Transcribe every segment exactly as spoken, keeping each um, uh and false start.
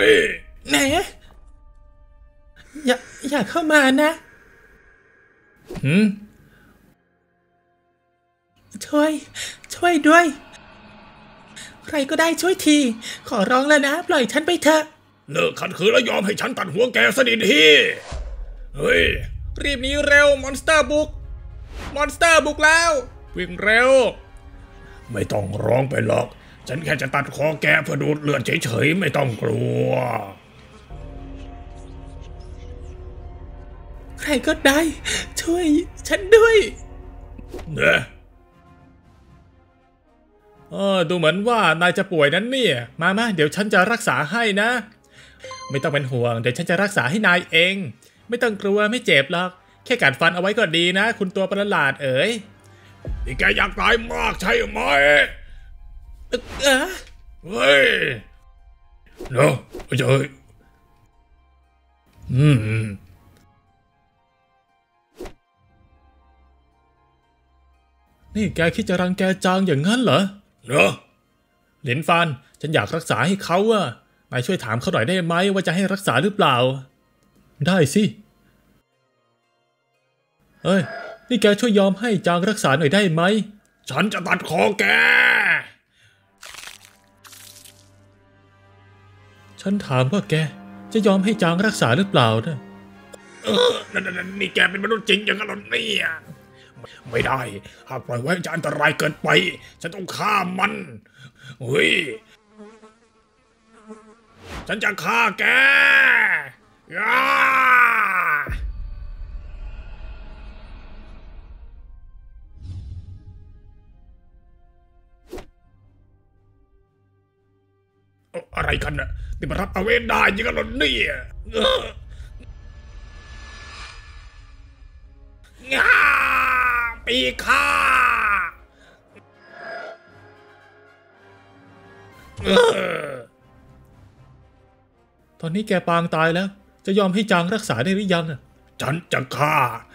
ไหนอย่าอย่าเข้ามานะหืมช่วยช่วยด้วยใครก็ได้ช่วยทีขอร้องแล้วนะปล่อยฉันไปเถอะเลิกขัดขืนแล้วยอมให้ฉันตัดหัวแกซะดีๆเฮ้ยรีบหนีเร็วมอนสเตอร์บุกมอนสเตอร์บุกแล้ววิ่งเร็วไม่ต้องร้องไปหรอกฉันแค่จะตัดคอแกเพื่อดูดเลือดเฉยๆไม่ต้องกลัวใครก็ได้ช่วยฉันด้วยเนี่ยเออดูเหมือนว่านายจะป่วยนั้นเนี่ยมามาเดี๋ยวฉันจะรักษาให้นะไม่ต้องเป็นห่วงเดี๋ยวฉันจะรักษาให้นายเองไม่ต้องกลัวไม่เจ็บหรอกแค่กัดฟันเอาไว้ก็ดีนะคุณตัวประหลาดเอ๋ยนี่แกอยากตายมากใช่ไหมเออเฮ้ยเนาะเจ้ยอืมนี่แกคิดจะรังแกจางอย่างนั้นเหรอเนาะหลินฟานฉันอยากรักษาให้เขาอะนายช่วยถามเขาหน่อยได้ไหมว่าจะให้รักษาหรือเปล่าได้สิเฮ้ยนี่แกช่วยยอมให้จางรักษาหน่อยได้ไหมฉันจะตัดคอแกฉันถามว่าแกจะยอมให้จางรักษาหรือเปล่านะเออนั่นๆนี่แกเป็นมนุษย์จริงอย่างนั้นหรอเนี่ยไม่ได้หากปล่อยไว้จะอันตรายเกินไปฉันต้องฆ่ามันเฮ้ยฉันจะฆ่าแกอ้าอะไรกันน่ะนี่มารับเอาเวนได้ยังกันหรอเนี่ยงาปีข้าตอนนี้แกปางตายแล้วจะยอมให้จางรักษาได้หรือยังฉันจะฆ่า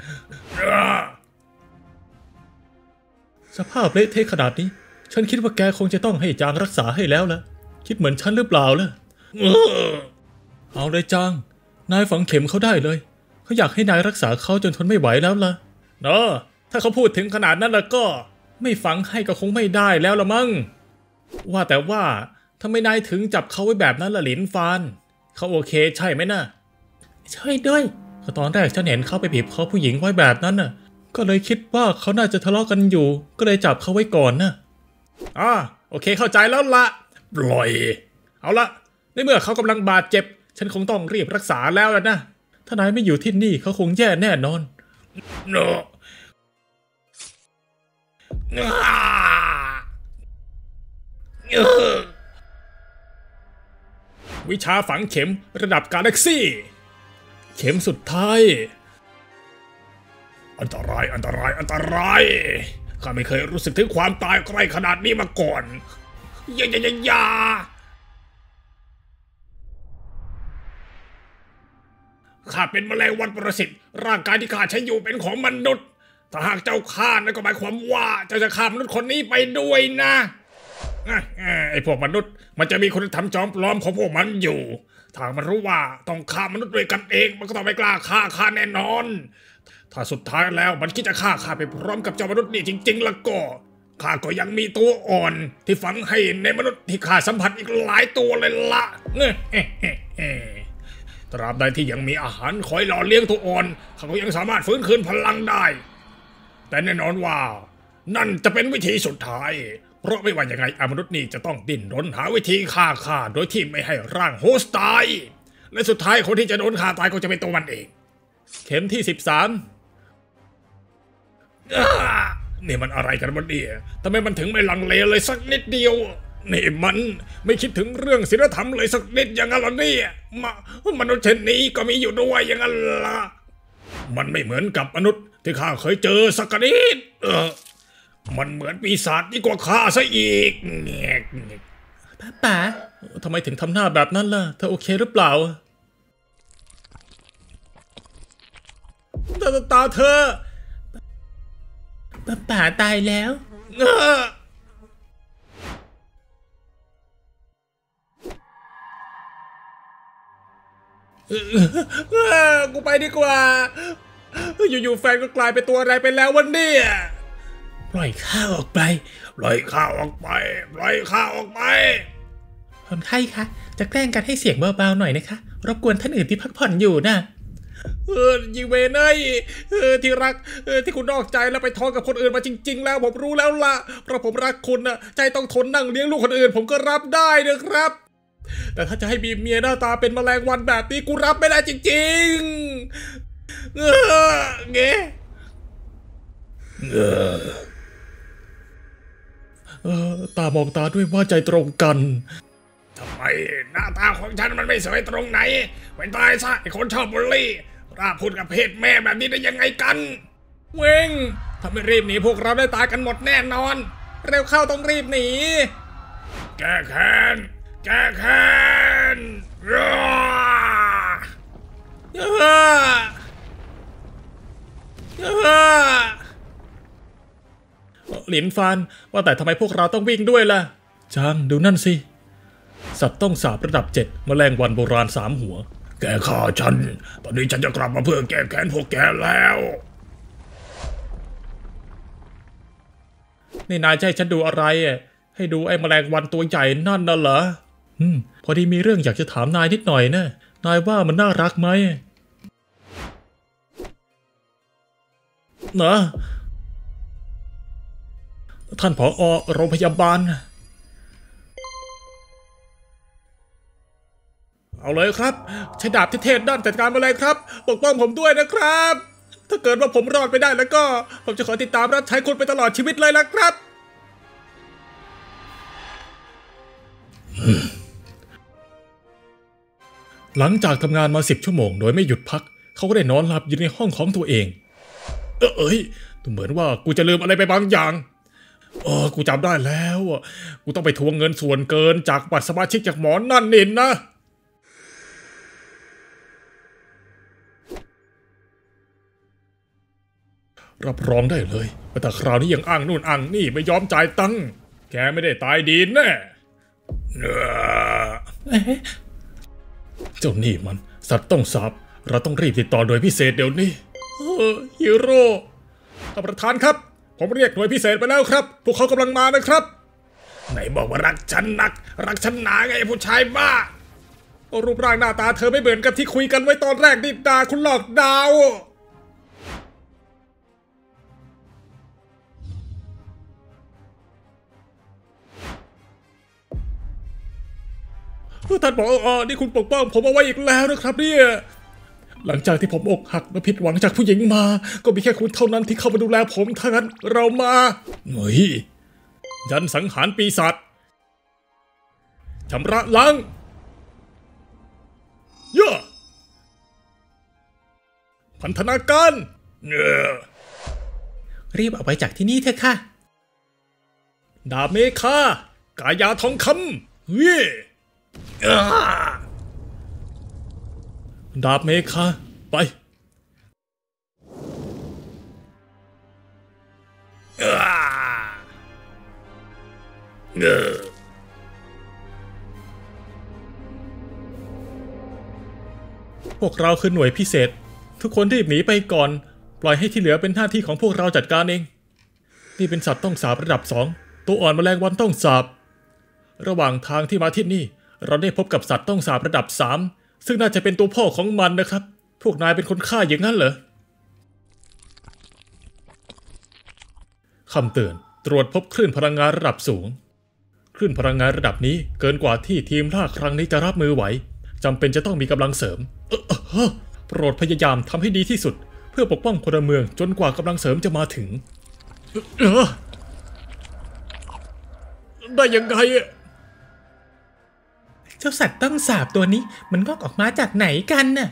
สภาพเละเทะขนาดนี้ฉันคิดว่าแกคงจะต้องให้จางรักษาให้แล้วล่ะคิดเหมือนฉันหรือเปล่าล่ะเอาเลยจางนายฝังเข็มเขาได้เลยเขาอยากให้นายรักษาเขาจนทนไม่ไหวแล้วล่ะเนอะถ้าเขาพูดถึงขนาดนั้นแล้วก็ไม่ฝังให้ก็คงไม่ได้แล้วละมั้งว่าแต่ว่าทำไมนายถึงจับเขาไว้แบบนั้นล่ะหลินฟานเขาโอเคใช่ไหมนะช่วยด้วยก็ตอนแรกฉันเห็นเขาไปบีบคอผู้หญิงไว้แบบนั้นน่ะก็เลยคิดว่าเขาน่าจะทะเลาะกันอยู่ก็เลยจับเขาไว้ก่อนนะอ่าโอเคเข้าใจแล้วละปล่อยเอาละในเมื่อเขากำลังบาดเจ็บฉันคงต้องรีบรักษาแล้วล่ะนะถ้านายไม่อยู่ที่นี่เขาคงแย่แน่นอนเนอะวิชาฝังเข็มระดับกาแล็กซี่เข็มสุดท้ายอันตรายอันตรายอันตรายข้าไม่เคยรู้สึกถึงความตายใกล้ขนาดนี้มาก่อนอย่าอย่าอย่าอย่าข้าเป็นแมลงวันประสิทธิ์ร่างกายที่ข้าใช้อยู่เป็นของมนุษย์ถ้าหากเจ้าฆ่านั่นก็หมายความว่าเจ้าจะฆ่ามนุษย์คนนี้ไปด้วยนะไอ้พวกมนุษย์มันจะมีคุณธรรมจอมปลอมของพวกมันอยู่ถ้ามันรู้ว่าต้องฆ่ามนุษย์ด้วยกันเองมันก็ต้องไม่กล้าฆ่าข้าแน่นอนถ้าสุดท้ายแล้วมันคิดจะฆ่าข้าไปพร้อมกับเจ้ามนุษย์นี่จริงๆแล้วก็ข้าก็ยังมีตัวอ่อนที่ฝังให้ในมนุษย์ที่ข้าสัมผัสอีกหลายตัวเลยละตราบใดที่ยังมีอาหารคอยหล่อเลี้ยงตัวอ่อนเขาก็ยังสามารถฟื้นคืนพลังได้แต่แน่นอนว่านั่นจะเป็นวิธีสุดท้ายเพราะไม่ว่ายังไงมนุษย์นี่จะต้องดิ้นรนหาวิธีฆ่าข้าโดยที่ไม่ให้ร่างโฮสต์ตายและสุดท้ายคนที่จะโดนฆ่าตายก็จะเป็นตัวมันเองเข็มที่สิบสามนี่มันอะไรกันวะเนี่ยทำไมมันถึงไม่ลังเลเลยสักนิดเดียวนี่มันไม่คิดถึงเรื่องศีลธรรมเลยสักนิดอย่างนั้นหรอเนี่ยมามนุษย์เช่นนี้ก็มีอยู่ด้วยอย่างนั้นล่ะมันไม่เหมือนกับมนุษย์ที่ข้าเคยเจอสักนิดเออมันเหมือนปีศาจยิ่งกว่าข้าซะอีกแงกป้าป๋าทำไมถึงทำหน้าแบบนั้นล่ะเธอโอเคหรือเปล่าตาตาเธอป้าป๋าตายแล้วกูไปดีกว่าอยู่ๆแฟนก็กลายเป็นตัวอะไรไปแล้ววันนี้ปล่อยข้าออกไปปล่อยข้าออกไปปล่อยข้าออกไปคนไข้คะจะแกล้งกันให้เสียงเบาๆหน่อยนะคะรบกวนท่านอื่นที่พักผ่อนอยู่นะเออยิงเวเนยเออที่รักเออที่คุณนอกใจแล้วไปท้องกับคนอื่นมาจริงๆแล้วผมรู้แล้วล่ะเพราะผมรักคุณนะใจต้องทนนั่งเลี้ยงลูกคนอื่นผมก็รับได้นะครับแต่ถ้าจะให้บีบเมียหน้าตาเป็นแมลงวันแบบนี้กูรับไม่ได้จริงๆเออเงี้ยเออเออตามองตาด้วยว่าใจตรงกันทำไมหน้าตาของฉันมันไม่สวยตรงไหนเป็นตายซะไอ้คนชอบบูลลี่ราพูดกับเพศแม่แบบนี้ได้ยังไงกันเว้งถ้าไม่รีบหนีพวกเราได้ตายกันหมดแน่นอนเร็วเข้าต้องรีบหนีแก้แค้นแก้แค้นหลินฟานว่าแต่ทำไมพวกเราต้องวิ่งด้วยล่ะจางดูนั่นสิสัตว์ต้องสาบระดับเจ็ดแมลงวันโบราณสามหัวแกฆ่าฉันตอนนี้ฉันจะกลับมาเพื่อแก้แค้นพวกแกแล้วนี่นายจะให้ฉันดูอะไรอ่ะให้ดูไอ้แมลงวันตัวใหญ่นั่นน่ะเหรออืมพอดีมีเรื่องอยากจะถามนายนิดหน่อยนะนายว่ามันน่ารักไหมเนอะท่านผอ.โรงพยาบาลเอาเลยครับใช้ดาบเทศด้านจัดการมาเลยครับปกป้องผมด้วยนะครับถ้าเกิดว่าผมรอดไปได้แล้วก็ผมจะขอติดตามรับใช้คุณไปตลอดชีวิตเลยนะครับหลังจากทำงานมาสิบชั่วโมงโดยไม่หยุดพักเขาก็ได้นอนหลับอยู่ในห้องของตัวเองเออเอ้ยดูเหมือนว่ากูจะลืมอะไรไปบางอย่างเออกูจำได้แล้วกูต้องไปทวงเงินส่วนเกินจากบัตรสมาชิกจากหมอนั่นนินนะรับรองได้เลยแต่คราวนี้ยังอ้างนู่นอ้างนี่ไม่ยอมจ่ายตังค์แกไม่ได้ตายดีแน่เจ้านี่มันสัตว์ต้องสาบเราต้องรีบติดต่อโดยพิเศษเดี๋ยวนี้ฮีโร่ท่านประธานครับผมเรียกหน่วยพิเศษไปแล้วครับพวกเขากำลังมานะครับไหนบอกว่ารักฉันนักรักฉันหนาไงผู้ชายบ้ารูปร่างหน้าตาเธอไม่เหมือนกับที่คุยกันไว้ตอนแรกนี่ดาคุณหลอกดาวท่านบอกอ๋อนี่คุณปกป้องผมเอาไว้อีกแล้วนะครับเนี่ยหลังจากที่ผมอกหักและผิดหวังจากผู้หญิงมาก็มีแค่คุณเท่านั้นที่เข้ามาดูแลผมทั้งนั้นเรามาเฮ้ยยันสังหารปีศาจชำระล้างย่าพันธนาการเนอรีบเอาไปจากที่นี่เถอะค่ะดาบเมฆากายาทองคำเฮ้ยดาบเมฆาไปเออพวกเราคือหน่วยพิเศษทุกคนรีบหนีไปก่อนปล่อยให้ที่เหลือเป็นหน้าที่ของพวกเราจัดการเองนี่เป็นสัตว์ต้องสาบระดับสองตัวอ่อนแมลงวันต้องสาบระหว่างทางที่มาที่นี่เราได้พบกับสัตว์ต้องสาบระดับสามซึ่งน่าจะเป็นตัวพ่อของมันนะครับพวกนายเป็นคนฆ่าอย่างนั้นเหรอคำเตือนตรวจพบคลื่นพลังงานระดับสูงคลื่นพลังงานระดับนี้เกินกว่าที่ทีมล่าครั้งนี้จะรับมือไหวจำเป็นจะต้องมีกำลังเสริมเออเออโปรดพยายามทำให้ดีที่สุดเพื่อปกป้องพลเมืองจนกว่ากำลังเสริมจะมาถึงเออได้ยังไงเจ้าสัตว์ต้องสาบตัวนี้มันงอกออกมาจากไหนกันน่ะ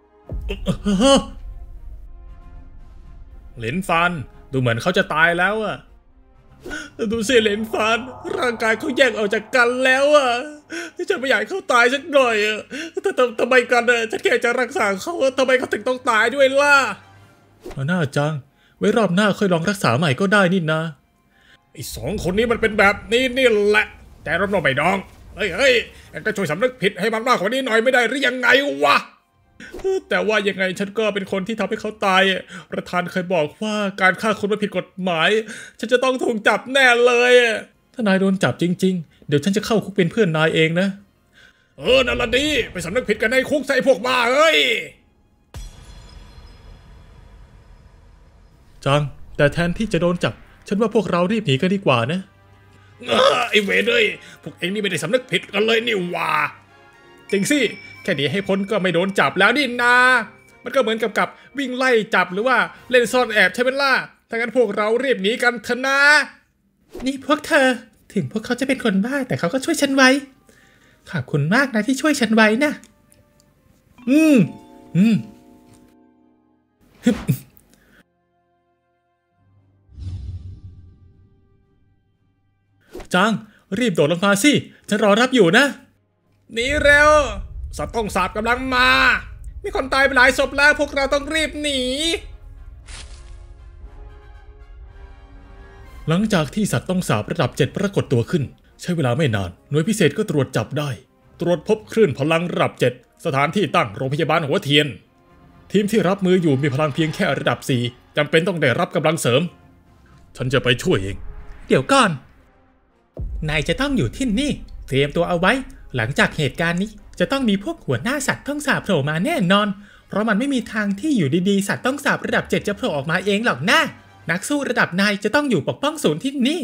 เหลนฟานดูเหมือนเขาจะตายแล้วอะดูสิเหลนฟานร่างกายเขาแยกออกจากกันแล้วอะฉันไม่อยากเขาตายสักหน่อยอะแต่ทำไมกันอะฉันแค่จะรักษาเขาทำไมเขาถึงต้องตายด้วยล่ะน่าจังไว้รอบหน้าค่อยลองรักษาใหม่ก็ได้นี่นะไอ้สองคนนี้มันเป็นแบบนี้นี่แหละแต่รับรองไม่ดองเฮ้ยเฮ้ยก็ช่วยสำนึกผิดให้มันมากกว่านี้หน่อยไม่ได้หรือยังไงวะแต่ว่ายังไงฉันก็เป็นคนที่ทำให้เขาตายประธานเคยบอกว่าการฆ่าคนไม่ผิดกฎหมายฉันจะต้องถูกจับแน่เลยถ้านายโดนจับจริงๆเดี๋ยวฉันจะเข้าคุกเป็นเพื่อนนายเองนะเออนั่นละดีไปสำนึกผิดกันในคุกใส่พวกบ้าเอ้ยจังแต่แทนที่จะโดนจับฉันว่าพวกเรารีบหนีกันดีกว่านะเออไอเวรเลยพวกเองนี่ไม่ได้สำนึกผิดกันเลยนี่ว่าจริงสิแค่หนีให้พ้นก็ไม่โดนจับแล้วนี่นามันก็เหมือนกับกับวิ่งไล่จับหรือว่าเล่นซ่อนแอบใช่ไหมล่ะถ้างั้นพวกเรารีบหนีกันเถอะนะนี่พวกเธอถึงพวกเขาจะเป็นคนบ้าแต่เขาก็ช่วยฉันไว้ขอบคุณมากนะที่ช่วยฉันไว้นะอืมอืมจังรีบโดดลงมาสิฉันรอรับอยู่นะหนีเร็วสัตว์ต้องสาบกำลังมามีคนตายไปหลายศพแล้วพวกเราต้องรีบหนีหลังจากที่สัตว์ต้องสาบระดับเจ็ดปรากฏตัวขึ้นใช้เวลาไม่นานหน่วยพิเศษก็ตรวจจับได้ตรวจพบคลื่นพลังระดับเจ็ดสถานที่ตั้งโรงพยาบาลหัวเทียนทีมที่รับมืออยู่มีพลังเพียงแค่ระดับสี่จำเป็นต้องได้รับกำลังเสริมฉันจะไปช่วยเองเดี๋ยวก่อนนายจะต้องอยู่ที่นี่เตรียมตัวเอาไว้หลังจากเหตุการณ์นี้จะต้องมีพวกหัวหน้าสัตว์ต้องสาบโผล่มาแน่นอนเพราะมันไม่มีทางที่อยู่ดีๆสัตว์ต้องสาบระดับเจ็ดจะโผล่ออกมาเองหรอกนะนักสู้ระดับนายจะต้องอยู่ปกป้องศูนย์ที่นี่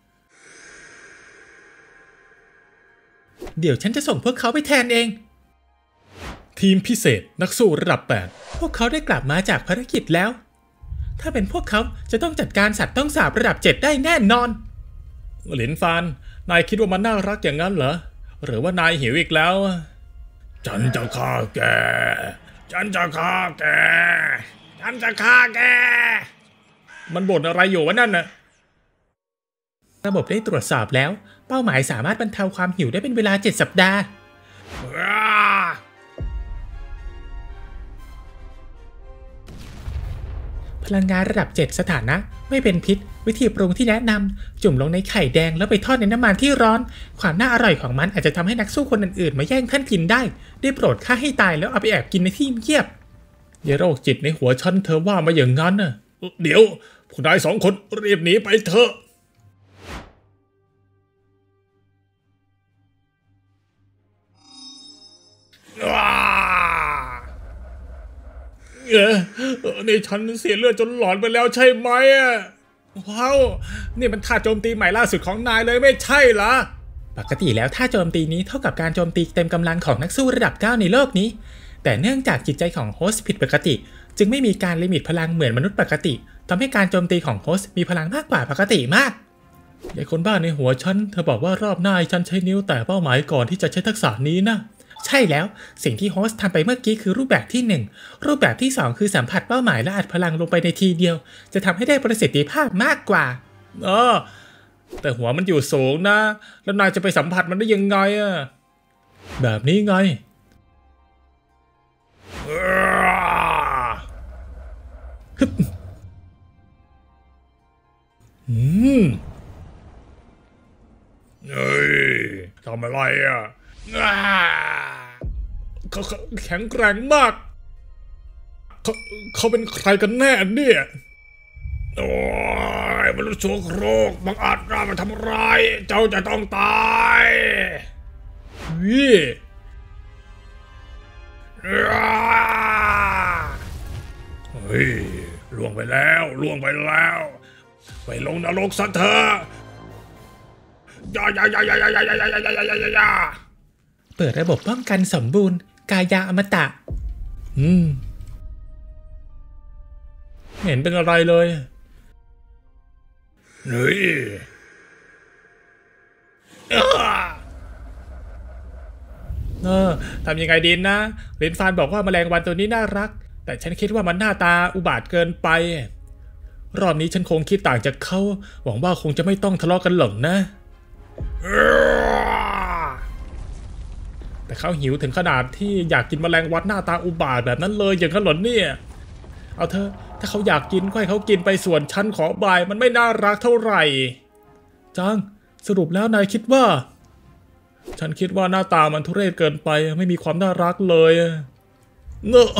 เดี๋ยวฉันจะส่งพวกเขาไปแทนเองทีมพิเศษนักสู้ระดับแปดพวกเขาได้กลับมาจากภารกิจแล้วถ้าเป็นพวกเขาจะต้องจัดการสัตว์ต้องสาบระดับเจ็ดได้แน่นอนหลินฟานนายคิดว่ามันน่ารักอย่างนั้นเหรอหรือว่านายหิวอีกแล้วฉันจะฆ่าแกฉันจะฆ่าแกฉันจะฆ่าแกมันบ่นอะไรอยู่วะนั่นน่ะระบบได้ตรวจสอบแล้วเป้าหมายสามารถบรรเทาความหิวได้เป็นเวลาเจ็ดสัปดาห์พลังงานระดับเจ็ดสถานะไม่เป็นพิษวิธีปรุงที่แนะนำจุ่มลงในไข่แดงแล้วไปทอดในน้ำมันที่ร้อนความน่าอร่อยของมันอาจจะทำให้นักสู้คนอื่นๆมาแย่งท่านกินได้ได้โปรดฆ่าให้ตายแล้วเอาไปแอบกินในที่เงียบอย่าโรคจิตในหัวฉันเธอว่ามาอย่างนั้นน่ะเดี๋ยวผู้นายสองคนรีบหนีไปเถอะเออนี่ฉันเสียเลือดจนหลอนไปแล้วใช่ไหมอ่ะว้าวนี่มันท่าโจมตีใหม่ล่าสุดของนายเลยไม่ใช่เหรอปกติแล้วท่าโจมตีนี้เท่ากับการโจมตีเต็มกำลังของนักสู้ระดับเก้าในโลกนี้แต่เนื่องจากจิตใจของโฮสต์ผิดปกติจึงไม่มีการลิมิตพลังเหมือนมนุษย์ปกติทำให้การโจมตีของโฮสต์มีพลังมากกว่าปกติมากไอ้คนบ้าในหัวฉันเธอบอกว่ารอบหน้าฉันใช้นิ้วแต่เป้าหมายก่อนที่จะใช้ทักษะนี้นะใช่แล้วสิ่งที่โฮสต์ทำไปเมื่อกี้คือรูปแบบที่หนึ่งรูปแบบที่สองคือสัมผัสเป้าหมายและอัดพลังลงไปในทีเดียวจะทำให้ได้ประสิทธิภาพมากกว่าเออแต่หัวมันอยู่สูงนะแล้วนายจะไปสัมผัสมันได้ยังไงอะแบบนี้ไงอืมเฮ้ยทำอะไรอ่ะเขาแข็งแกร่งมากเขาเขาเป็นใครกันแน่เนี่ยโอ้ยมนุษย์ชั่วโครกบังอาจกล้ามาทำร้ายเจ้าจะต้องตายวิเฮ้ยล่วงไปแล้วล่วงไปแล้วไปลงนรกซะเถอะยายายายายายายายายายายาเปิดระบบป้องกันสมบูรณ์กายาอมตะอืมเห็นเป็นอะไรเลยเฮ้ยเออทำยังไงดีนะลินฟานบอกว่าแมลงวันตัวนี้น่ารักแต่ฉันคิดว่ามันหน้าตาอุบาทเกินไปรอบนี้ฉันคงคิดต่างจากเขาหวังว่าคงจะไม่ต้องทะเลาะกันหรอกนะแต่เขาหิวถึงขนาดที่อยากกินแมลงวันหน้าตาอุบาทแบบนั้นเลยอย่างนั้นหรอเนี่ยเอาเถอะถ้าเขาอยากกินก็ให้เขากินไปส่วนฉันขอบายมันไม่น่ารักเท่าไหร่จังสรุปแล้วนายคิดว่าฉันคิดว่าหน้าตามันทุเรศเกินไปไม่มีความน่ารักเลยเนอะ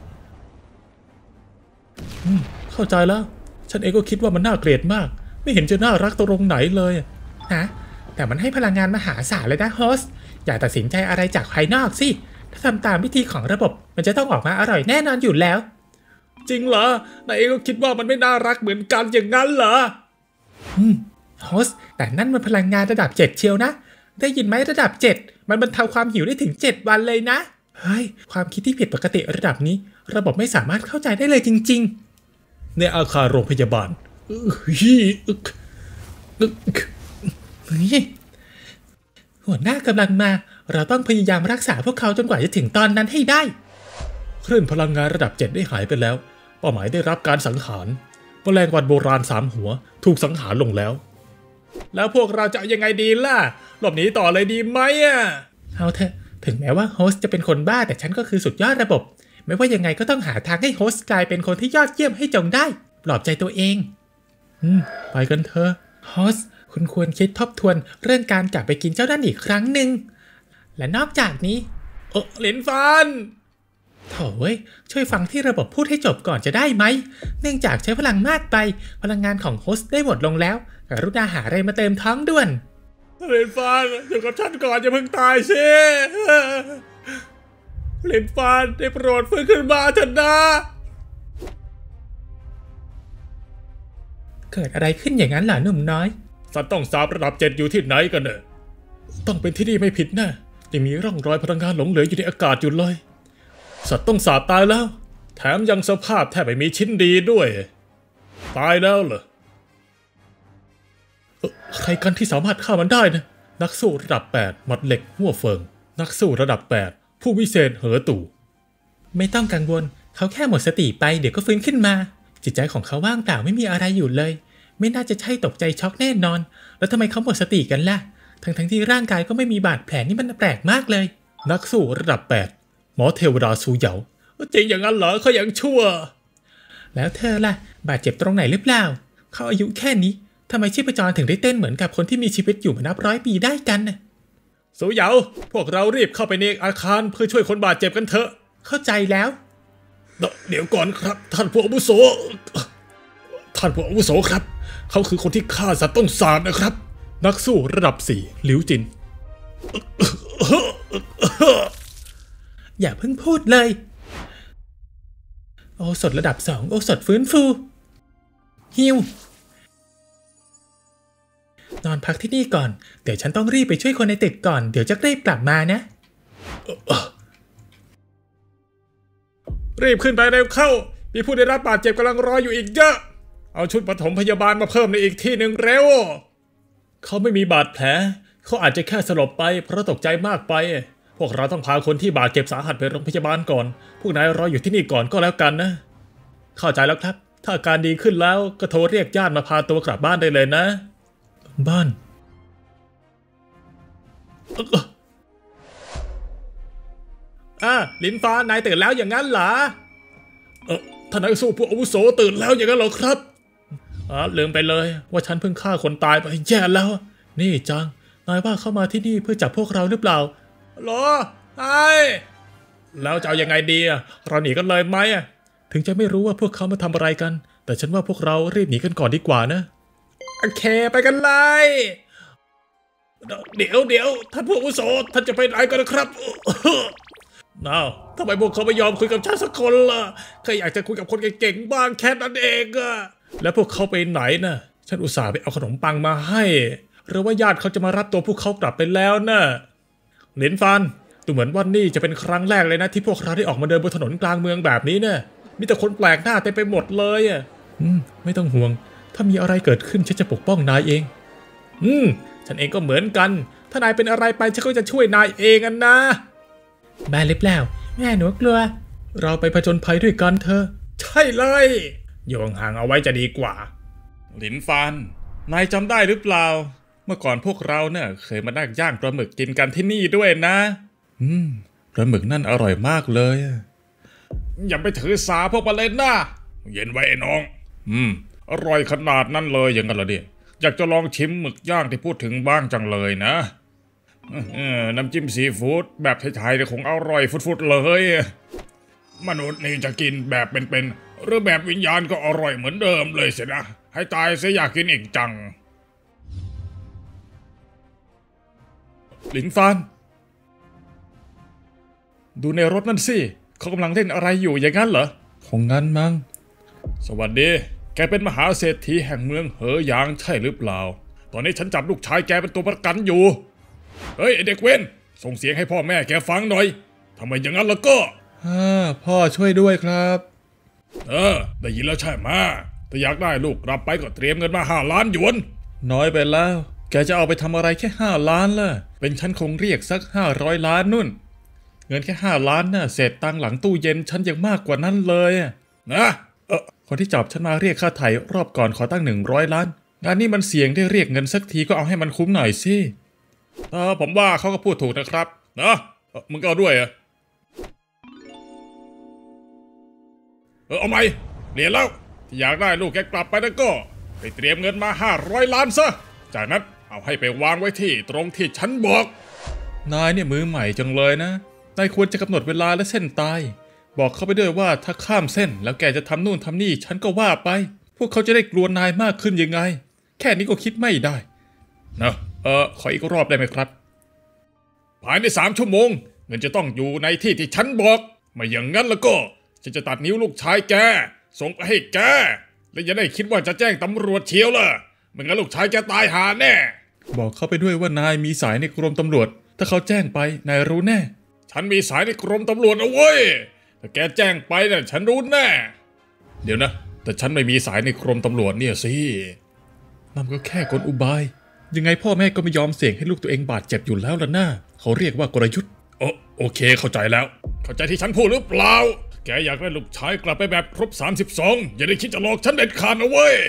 เข้าใจแล้วฉันเองก็คิดว่ามันน่าเกลียดมากไม่เห็นจะน่ารักตรงไหนเลยนะแต่มันให้พลังงานมหาศาลเลยนะโฮสต์อย่าตัดสินใจอะไรจากภายนอกสิถ้าทำตามวิธีของระบบมันจะต้องออกมาอร่อยแน่นอนอยู่แล้วจริงเหรอนายเองก็คิดว่ามันไม่น่ารักเหมือนกันอย่างนั้นเหรออืมโฮสต์แต่นั่นมันพลังงานระดับเจ็ดเชียวนะได้ยินไหมระดับเจ็ดมันบรรเทาความหิวได้ถึงเจ็ดวันเลยนะเฮ้ยความคิดที่ผิดปกติระดับนี้ระบบไม่สามารถเข้าใจได้เลยจริงๆในอาคารโรงพยาบาลหัวหน้ากำลังมาเราต้องพยายามรักษาพวกเขาจนกว่าจะถึงตอนนั้นให้ได้คลื่นพลังงานระดับเจ็ดได้หายไปแล้วเป้าหมายได้รับการสังหารแมลงวันโบราณสามหัวถูกสังหารลงแล้วแล้วพวกเราจะยังไงดีล่ะหลบหนีต่อเลยดีไหมอ่ะเอาเถอะถึงแม้ว่าโฮสต์จะเป็นคนบ้าแต่ฉันก็คือสุดยอดระบบไม่ว่ายังไงก็ต้องหาทางให้โฮสต์กลายเป็นคนที่ยอดเยี่ยมให้จงได้ปลอบใจตัวเองอืมไปกันเถอะโฮสต์คุณควรคิดทบทวนเรื่องการกลับไปกินเจ้านั่นอีกครั้งหนึ่งและนอกจากนี้เออหลินฟันโถ่เว้ยช่วยฟังที่ระบบพูดให้จบก่อนจะได้ไหมเนื่องจากใช้พลังมากไปพลังงานของโฮสต์ได้หมดลงแล้วกรุณาหาอะไรมาเติมท้องด่วนหลินฟันอยู่กับฉันก่อนอย่าเพิ่งตายสิหลินฟันได้โปรดฟื้นขึ้นมาเถอะนะเกิดอะไรขึ้นอย่างนั้นล่ะหนุ่มน้อยสัตว์ต้องสาบระดับเจ็ดอยู่ที่ไหนกันเนอะต้องเป็นที่นี่ไม่ผิดนะยังมีร่องรอยพลังงานหลงเหลืออยู่ในอากาศอยู่เลยสัตว์ต้องสาบตายแล้วแถมยังสภาพแทบไม่มีชิ้นดีด้วยตายแล้วเหรอใครกันที่สามารถฆ่ามันได้นะนักสู้ระดับแปดหมัดเหล็กหัวเฟิงนักสู้ระดับแปดผู้วิเศษเหอตู่ไม่ต้องกังวลเขาแค่หมดสติไปเดี๋ยวก็ฟื้นขึ้นมาจิตใจของเขาว่างเปล่าไม่มีอะไรอยู่เลยไม่น่าจะใช่ตกใจช็อกแน่นอนแล้วทำไมเขาหมดสติกันล่ะทั้งทั้งที่ร่างกายก็ไม่มีบาดแผลนี่มันแปลกมากเลยนักสู้ระดับแปดหมอเทวดาซูเหยาจริงอย่างนั้นเหรอเขายังชั่วแล้วเธอล่ะบาดเจ็บตรงไหนหรือเปล่าเขาอายุแค่นี้ทำไมชีพจรถึงได้เต้นเหมือนกับคนที่มีชีวิตอยู่มานับร้อยปีได้กันน่ะซูเหยาพวกเรารีบเข้าไปในอาคารเพื่อช่วยคนบาดเจ็บกันเถอะเข้าใจแล้วเดี๋ยวก่อนครับท่านผู้อาวุโสท่านผู้อาวุโสครับเขาคือคนที่ฆ่าสัตว์ต้องสาบนะครับนักสู้ระดับสี่หลิวจินอย่าเพิ่งพูดเลยโอสถระดับสองโอสถฟื้นฟูฮิวนอนพักที่นี่ก่อนเดี๋ยวฉันต้องรีบไปช่วยคนในตึกก่อนเดี๋ยวจะรีบกลับมานะรีบขึ้นไปเร็วเข้ามีผู้ได้รับบาดเจ็บกำลังรออยู่อีกเยอะเอาชุดปฐมพยาบาลมาเพิ่มในอีกที่หนึ่งเร็วเขาไม่มีบาดแผลเขาอาจจะแค่สลบไปเพราะตกใจมากไปพวกเราต้องพาคนที่บาดเจ็บสาหัสไปโรงพยาบาลก่อนพวกนายรออยู่ที่นี่ก่อนก็แล้วกันนะเข้าใจแล้วครับถ้าอาการดีขึ้นแล้วก็โทรเรียกญาติมาพาตัวกลับบ้านได้เลยนะบ้านอ่ะลินฟ้านายตื่นแล้วอย่างนั้นเหรอเออท่านนายสู้ผู้อาวุโสตื่นแล้วอย่างนั้นเหรอครับอ๋อลืมไปเลยว่าฉันเพิ่งฆ่าคนตายไปแย่แล้วนี่จังนายว่าเข้ามาที่นี่เพื่อจับพวกเราหรือเปล่าหรอไอ้แล้วจะเอายังไงดีอ่ะเราหนีกันเลยไหมอ่ะถึงจะไม่รู้ว่าพวกเขามาทำอะไรกันแต่ฉันว่าพวกเรารีบหนีกันก่อนดีกว่านะโอเคไปกันเลยเดี๋ยวเดี๋ยวท่านผู้อาวุโสท่านจะไปไหนกันนะครับน้าวทำไมพวกเขาไม่ยอมคุยกับฉันสักคนล่ะแค่อยากจะคุยกับคนเก่งๆบ้างแค่นั้นเองอะแล้วพวกเขาไปไหนน่ะฉันอุตส่าห์ไปเอาขนมปังมาให้หรือว่าญาติเขาจะมารับตัวพวกเขากลับไปแล้วน่ะหลินฟันดูเหมือนว่านี่จะเป็นครั้งแรกเลยนะที่พวกเราได้ออกมาเดินบนถนนกลางเมืองแบบนี้เนี่ยมีแต่คนแปลกหน้าเต็มไปหมดเลยอ่ะอืมไม่ต้องห่วงถ้ามีอะไรเกิดขึ้นฉันจะปกป้องนายเองอืมฉันเองก็เหมือนกันถ้านายเป็นอะไรไปฉันก็จะช่วยนายเองอันนะบ้าหรือเปล่าแม่หนูกลัวเราไปผจญภัยด้วยกันเถอะใช่เลยโยงห่างเอาไว้จะดีกว่าหลินฟานนายจำได้หรือเปล่าเมื่อก่อนพวกเราเนี่ยเคยมานั่งย่างปลาหมึกกินกันที่นี่ด้วยนะอืมปลาหมึกนั่นอร่อยมากเลยอย่าไปถือสาพวกมันเลยนะเย็นไว้ไอ้น้องอืมอร่อยขนาดนั้นเลยอย่างนั้นเหรอเนี่ยอยากจะลองชิมหมึกย่างที่พูดถึงบ้างจังเลยนะน้ำจิ้มซีฟู้ดแบบไทยๆเนี่ยคงอร่อยฟุดๆเลยมนุษย์นี่จะกินแบบเป็นๆหรือแบบวิญญาณก็อร่อยเหมือนเดิมเลยสินะให้ตายเสียอยากกินอีกจังหลินฟานดูในรถนั่นสิเขากำลังเล่นอะไรอยู่อย่างนั้นเหรอคงงั้นมั้งสวัสดีแกเป็นมหาเศรษฐีแห่งเมืองเหอหยางใช่หรือเปล่าตอนนี้ฉันจับลูกชายแกเป็นตัวประกันอยู่เฮ้ยไอเด็กเว้นส่งเสียงให้พ่อแม่แกฟังหน่อยทำไมอย่างนั้นล่ะก็ฮ่าพ่อช่วยด้วยครับเออได้ยินแล้วใช่ไหมถ้าอยากได้ลูกกลับไปก็เตรียมเงินมาห้าล้านหยวนน้อยไปแล้วแกจะเอาไปทำอะไรแค่ห้าล้านล่ะเป็นฉันคงเรียกสักห้าร้อยล้านนู่นเงินแค่ห้าล้านน่ะเศษตังค์หลังตู้เย็นฉันยังมากกว่านั้นเลยนะเออคนที่จับฉันมาเรียกค่าไถ่รอบก่อนขอตั้งหนึ่งร้อยล้านงานนี้มันเสี่ยงได้เรียกเงินสักทีก็เอาให้มันคุ้มหน่อยสิเออผมว่าเขาก็พูดถูกนะครับนะมึงก็เอาด้วยเหรอเออเอาไหมเรียนแล้วที่อยากได้ลูกแกกลับไปแล้วก็ไปเตรียมเงินมาห้าร้อยล้านซะจากนั้นเอาให้ไปวางไว้ที่ตรงที่ฉันบอกนายเนี่ยมือใหม่จังเลยนะนายควรจะกำหนดเวลาและเส้นตายบอกเขาไปด้วยว่าถ้าข้ามเส้นแล้วแกจะทำนู่นทำนี่ฉันก็ว่าไปพวกเขาจะได้กลัวนายมากขึ้นยังไงแค่นี้ก็คิดไม่ได้นะเออขออีกรอบได้ไหมครับภายในสามชั่วโมงเงินจะต้องอยู่ในที่ที่ฉันบอกไม่อย่างนั้นแล้วก็ฉันจะตัดนิ้วลูกชายแกส่งไปให้แกและอย่าได้คิดว่าจะแจ้งตำรวจเชียวล่ะไม่งั้นลูกชายแกตายหาแน่บอกเขาไปด้วยว่านายมีสายในกรมตำรวจถ้าเขาแจ้งไปนายรู้แน่ฉันมีสายในกรมตำรวจเอาไว้ถ้าแกแจ้งไปน่ะฉันรู้แน่เดี๋ยวนะแต่ฉันไม่มีสายในกรมตำรวจเนี่ยสินั่นก็แค่กลอุบายยังไงพ่อแม่ก็ไม่ยอมเสี่ยงให้ลูกตัวเองบาดเจ็บอยู่แล้วล่ะนะเขาเรียกว่ากลยุทธ์โอโอเคเข้าใจแล้วเข้าใจที่ฉันพูดหรือเปล่าแกอยากได้ลูกชายกลับไปแบบครบสามสิบสองอย่าได้คิดจะหลอกฉันเด็ดขาดนะเว้ย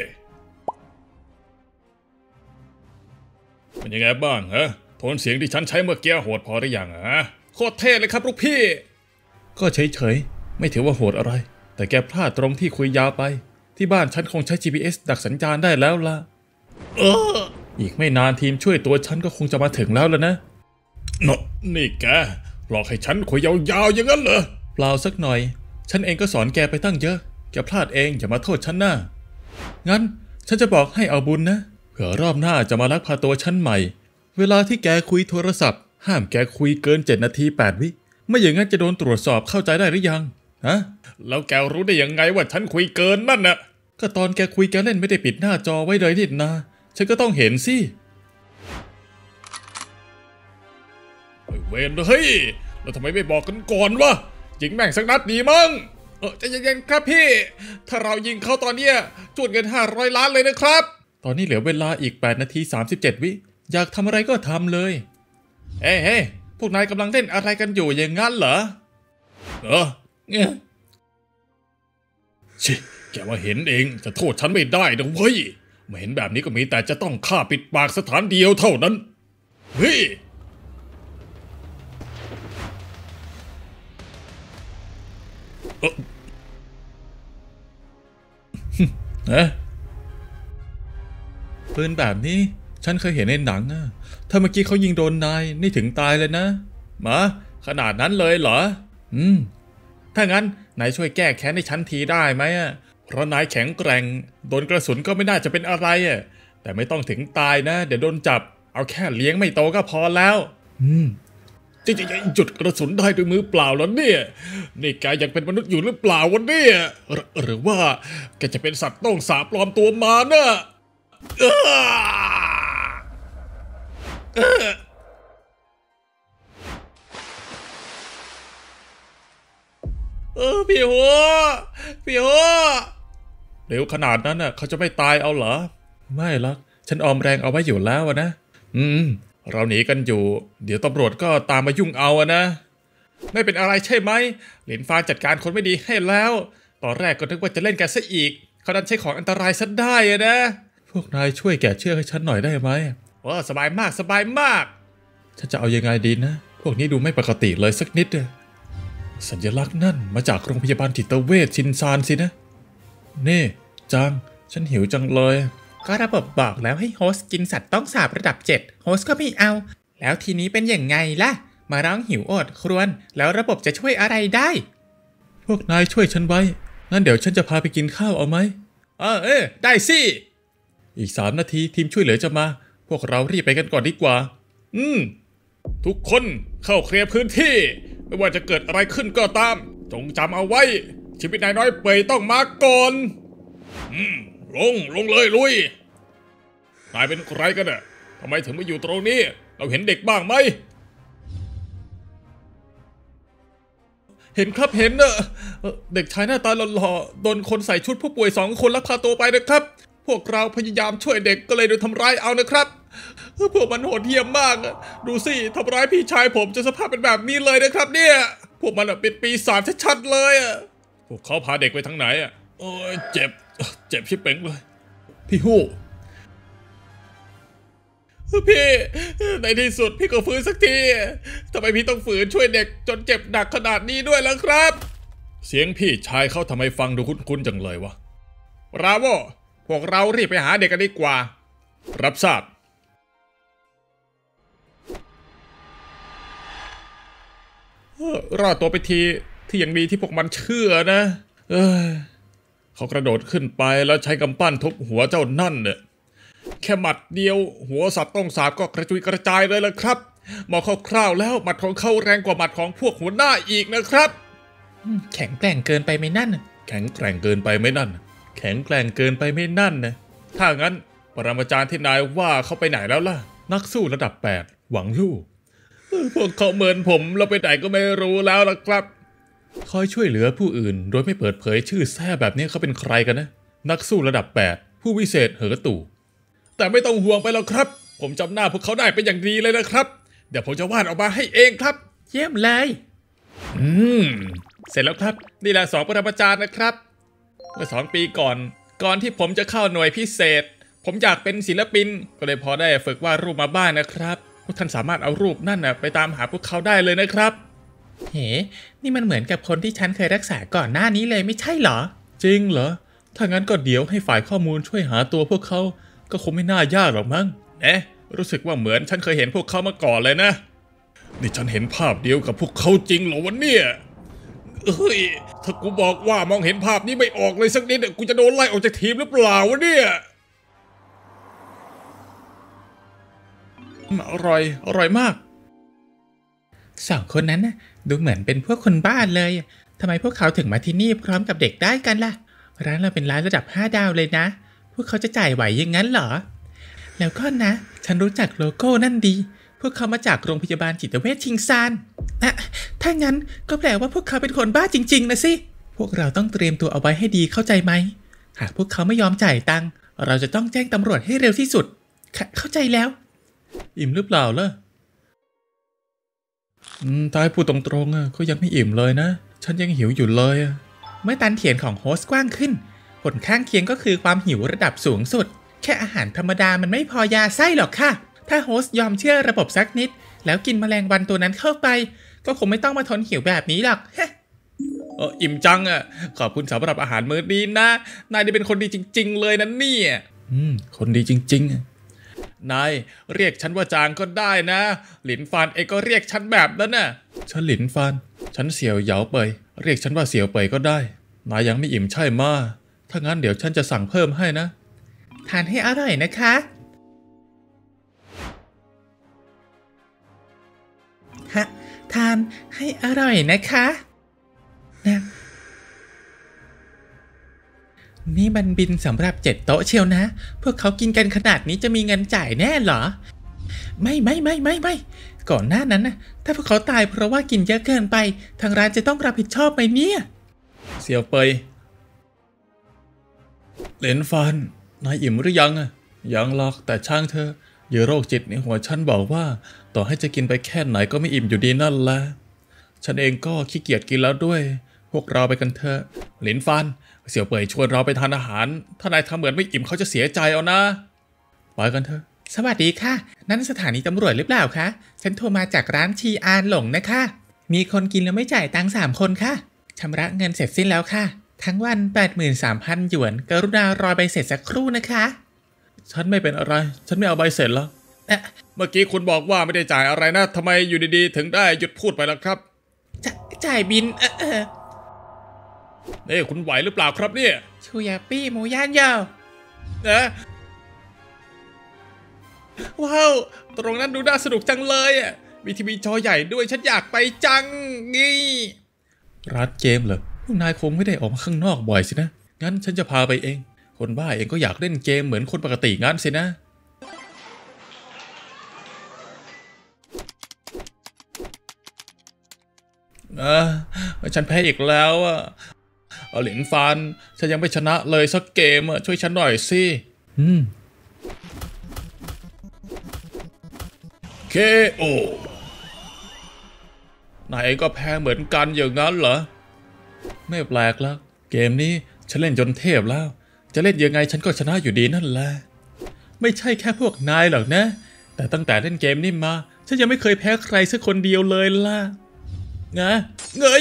เป็นยังไงบ้างฮะโทนเสียงที่ฉันใช้เมื่อกี้โหดพอหรือยังฮะโคตรเท่เลยครับลูกพี่ก็เฉยๆไม่ถือว่าโหดอะไรแต่แกพลาดตรงที่คุยยาวไปที่บ้านฉันคงใช้ จี พี เอส ดักสัญญาณได้แล้วล่ะเอออีกไม่นานทีมช่วยตัวฉันก็คงจะมาถึงแล้วล่ะนะเนาะนี่แกหลอกให้ฉันคุยยาวๆอย่างนั้นเหรอเปล่าสักหน่อยฉันเองก็สอนแกไปตั้งเยอะแกพลาดเองอย่ามาโทษฉันนะงั้นฉันจะบอกให้เอาบุญนะเผื่อรอบหน้าจะมาลักพาตัวฉันใหม่เวลาที่แกคุยโทรศัพท์ห้ามแกคุยเกินเจ็ดนาทีแปดวิไม่อย่างนั้นจะโดนตรวจสอบเข้าใจได้หรือยังฮะแล้วแกรู้ได้ยังไงว่าฉันคุยเกินนั่นน่ะก็ตอนแกคุยแกเล่นไม่ได้ปิดหน้าจอไว้เลยนี่นาฉันก็ต้องเห็นสิเว้นเฮ้ยแล้วทำไมไม่บอกกันก่อนวะยิงแม่งสักนัดดีมั้งเออใจเย็นๆครับพี่ถ้าเรายิงเขาตอนเนี้ยจวดเงินห้าร้อยล้านเลยนะครับตอนนี้เหลือเวลาอีกแปดนาทีสามสิบเจ็ดวิอยากทำอะไรก็ทำเลยเฮ้เฮ้พวกนายกำลังเล่นอะไรกันอยู่อย่างงั้นเหรอเออเนี่ยชิแกว่าเห็นเองจะโทษฉันไม่ได้นะเว้ยไม่เห็นแบบนี้ก็มีแต่จะต้องฆ่าปิดปากสถานเดียวเท่านั้นเฮ้ยเออเอ๊ะปืนแบบนี้ฉันเคยเห็นในหนังนะถ้าเมื่อกี้เขายิงโดนนายนี่ถึงตายเลยนะมาขนาดนั้นเลยเหรออืมถ้างั้นนายช่วยแก้แค้นให้ฉันทีได้ไหมอ่ะเพราะนายแข็งแกร่งโดนกระสุนก็ไม่น่าจะเป็นอะไรอ่ะแต่ไม่ต้องถึงตายนะเดี๋ยวโดนจับเอาแค่เลี้ยงไม่โตก็พอแล้วอืมจะจะจุดกระสุนได้ด้วยมือเปล่าแล้วเนี่ยนี่แกยังเป็นมนุษย์อยู่หรือเปล่าวะเนี่ยหรือว่าแกจะเป็นสัตว์ต้องสาปลอมตัวมานะเออเออเออพี่หัวพี่หัวเร็วขนาดนั้นน่ะเขาจะไม่ตายเอาเหรอไม่หรอกฉันออมแรงเอาไว้อยู่แล้วนะอืมเราหนีกันอยู่เดี๋ยวตำรวจก็ตามมายุ่งเอาอะนะไม่เป็นอะไรใช่ไหมหลินฟานจัดการคนไม่ดีให้แล้วตอนแรกก็นึกว่าจะเล่นกันซะอีกเขาดันใช้ของอันตรายซะได้อะนะพวกนายช่วยแกะเชือกให้ฉันหน่อยได้ไหมว้าสบายมากสบายมากฉันจะเอายังไงดีนะพวกนี้ดูไม่ปกติเลยสักนิดเลยสัญลักษณ์นั่นมาจากโรงพยาบาลจิตเวชชินซานสินะนี่จังฉันหิวจังเลยก็ระบบบอกแล้วให้โฮสต์กินสัตว์ต้องสาบระดับเจ็ดโฮสต์ก็ไม่เอาแล้วทีนี้เป็นอย่างไงล่ะมาร้องหิวอดครวญแล้วระบบจะช่วยอะไรได้พวกนายช่วยฉันไว้งั้นเดี๋ยวฉันจะพาไปกินข้าวเอาไหมเออเออได้สิอีกสามนาทีทีมช่วยเหลือจะมาพวกเรารีบไปกันก่อนดีกว่าอืมทุกคนเข้าเคลียร์พื้นที่ไม่ว่าจะเกิดอะไรขึ้นก็ตามจงจำเอาไว้ชีวิตนายน้อยเปยต้องมาก่อนอืมลงลงเลยลุยนายเป็นใครกันน่ะทำไมถึงมาอยู่ตรงนี้เราเห็นเด็กบ้างไหมเห็นครับเห็นเนอะเด็กชายหน้าตาหล่อๆโดนคนใส่ชุดผู้ป่วยสองคนลักพาตัวไปนะครับพวกเราพยายามช่วยเด็กก็เลยโดนทำร้ายเอานะครับพวกมันโหดเหี้ยมมากดูสิทำร้ายพี่ชายผมจนสภาพเป็นแบบนี้เลยนะครับเนี่ยพวกมันเป็นปีศาจชัดๆเลยอ่ะพวกเขาพาเด็กไปทางไหนอ่ะโอ้ยเจ็บเจ็บชิบเป่งเลยพี่ฮู้พี่ในที่สุดพี่ก็ฟื้นสักทีทำไมพี่ต้องฝืนช่วยเด็กจนเจ็บหนักขนาดนี้ด้วยล่ะครับเสียงพี่ชายเขาทำไมฟังดูคุ้นๆจังเลยวะบราโวพวกเรารีบไปหาเด็กกันดีกว่ารับทราบรอดตัวไปทีที่ยังดีที่พวกมันเชื่อนะเออเขากระโดดขึ้นไปแล้วใช้กำปั้นทุบหัวเจ้านั่นเนี่ยแค่หมัดเดียวหัวสัตว์ต้องสาบก็กระจุยกระจายเลยล่ะครับมองคร่าวๆแล้วหมัดของเขาแรงกว่าหมัดของพวกหัวหน้าอีกนะครับแข็งแกร่งเกินไปไหมนั่นแข็งแกร่งเกินไปไหมนั่นแข็งแกร่งเกินไปไหมนั่นนะถ้างั้นปรมาจารย์ที่นายว่าเขาไปไหนแล้วล่ะนักสู้ระดับแปดหวังลู่พวกเขาเหมือนผมเราไปไหนก็ไม่รู้แล้วล่ะครับคอยช่วยเหลือผู้อื่นโดยไม่เปิดเผยชื่อแท้แบบนี้เขาเป็นใครกันนะนักสู้ระดับแปดผู้วิเศษเหอตู่แต่ไม่ต้องห่วงไปหรอกครับผมจำหน้าพวกเขาได้เป็นอย่างดีเลยนะครับเดี๋ยวผมจะวาดออกมาให้เองครับเยี่ยมเลยอืมเสร็จแล้วครับนี่แหละสองปรมาจารย์นะครับเมื่อสองปีก่อนก่อนที่ผมจะเข้าหน่วยพิเศษผมอยากเป็นศิลปินก็เลยพอได้ฝึกวาดรูปมาบ้างนะครับพวกท่านสามารถเอารูปนั่นนะไปตามหาพวกเขาได้เลยนะครับเฮ้นี่มันเหมือนกับคนที่ฉันเคยรักษาก่อนหน้านี้เลยไม่ใช่เหรอจริงเหรอถ้างั้นก็เดี๋ยวให้ฝ่ายข้อมูลช่วยหาตัวพวกเขาก็คงไม่น่ายากหรอกมั้งเอ๊ะรู้สึกว่าเหมือนฉันเคยเห็นพวกเขามาก่อนเลยนะนี่ฉันเห็นภาพเดียวกับพวกเขาจริงเหรอวะเนี่ยเฮ้ยถ้ากูบอกว่ามองเห็นภาพนี้ไม่ออกเลยสักนิดกูจะโดนไล่ออกจากทีมหรือเปล่าวะเนี่ยอร่อยอร่อยมากสองคนนั้นนะดูเหมือนเป็นพวกคนบ้านเลยทำไมพวกเขาถึงมาที่นี่พร้อมกับเด็กได้กันล่ะร้านเราเป็นร้านระดับห้าดาวเลยนะพวกเขาจะจ่ายไหวอย่างนั้นเหรอแล้วก็นะฉันรู้จักโลโก้นั่นดีพวกเขามาจากโรงพยาบาลจิตเวชชิงซานอะถ้างั้นก็แปลว่าพวกเขาเป็นคนบ้าจริงๆนะสิพวกเราต้องเตรียมตัวเอาไว้ให้ดีเข้าใจไหมหากพวกเขาไม่ยอมจ่ายตังค์เราจะต้องแจ้งตำรวจให้เร็วที่สุดเข้าใจแล้วอิ่มหรือเปล่าล่ะอืมตายพูดตรงๆอ่ะก็ยังไม่อิ่มเลยนะฉันยังหิวอยู่เลยอ่ะเมื่อตันเถียนของโฮสต์กว้างขึ้นผลข้างเคียงก็คือความหิวระดับสูงสุดแค่อาหารธรรมดามันไม่พอยาไส้หรอกค่ะถ้าโฮสต์ยอมเชื่อระบบสักนิดแล้วกินแมลงวันตัวนั้นเข้าไปก็คงไม่ต้องมาทนหิวแบบนี้หรอกเฮ้เอออิ่มจังอ่ะขอบคุณสำหรับอาหารมื้อนี้นะนายนี่เป็นคนดีจริงๆเลยนะเนี่ยอืมคนดีจริงๆนายเรียกฉันว่าจางก็ได้นะหลินฟานเองก็เรียกฉันแบบนั้นน่ะฉันหลินฟานฉันเสี่ยวเหยาเปยเรียกฉันว่าเสี่ยวเปยก็ได้นายยังไม่อิ่มใช่ไหมถ้างั้นเดี๋ยวฉันจะสั่งเพิ่มให้นะทานให้อร่อยนะคะฮะทานให้อร่อยนะคะนะนี่มันบินสำหรับเจ็ดโต๊ะเชียวนะพวกเขากินกันขนาดนี้จะมีเงินจ่ายแน่เหรอไม่ไม่ไม่ไม่ไม่ก่อนหน้านั้นนะถ้าพวกเขาตายเพราะว่ากินเยอะเกินไปทางร้านจะต้องรับผิดชอบไหมเนี่ยเสี่ยวเปยเหลนฟานนายอิ่มหรือยังอะยังหรอกแต่ช่างเธอเยอะโรคจิตในหัวฉันบอกว่าต่อให้จะกินไปแค่ไหนก็ไม่อิ่มอยู่ดีนั่นแหละฉันเองก็ขี้เกียจกินแล้วด้วยพวกเราไปกันเถอะเหลนฟานเสี่ยวเปยชวนเราไปทานอาหารถ้านายทำเหมือนไม่อิ่มเขาจะเสียใจเอานะไปกันเถอะสวัสดีค่ะนั่นสถานีตำรวจหรือเปล่าคะฉันโทรมาจากร้านชีอานหลงนะคะมีคนกินแล้วไม่จ่ายตังค์สามคนค่ะชำระเงินเสร็จสิ้นแล้วค่ะทั้งวัน แปดหมื่นสามพัน หยวนกรุณารอใบเสร็จสักครู่นะคะฉันไม่เป็นอะไรฉันไม่เอาใบเสร็จแล้วเมื่อกี้คุณบอกว่าไม่ได้จ่ายอะไรนะทำไมอยู่ดีๆถึงได้หยุดพูดไปล่ะครับจะจ่ายบินเออเอ้คุณไหวหรือเปล่าครับเนี่ยชูยาปี้หมูย่านยาวนะว้าวตรงนั้นดูน่าสนุกจังเลยอ่ะมีทีวีจอใหญ่ด้วยฉันอยากไปจังนี่ร้านเกมเหรอพวกนายคงไม่ได้ออกมาข้างนอกบ่อยสินะงั้นฉันจะพาไปเองคนบ้าเองก็อยากเล่นเกมเหมือนคนปกติงั้นสินะเออฉันแพ้อีกแล้วอ่ะเอาเหรียญฟันฉันยังไม่ชนะเลยสักเกมอ่ะช่วยฉันหน่อยสิอืม เค โอ นายเองก็แพ้เหมือนกันอย่างนั้นเหรอไม่แปลกแล้วเกมนี้ฉันเล่นจนเทพแล้วจะเล่นยังไงฉันก็ชนะอยู่ดีนั่นแหละไม่ใช่แค่พวกนายหรอกนะแต่ตั้งแต่เล่นเกมนี้มาฉันยังไม่เคยแพ้ใครสักคนเดียวเลยล่ะนะเงย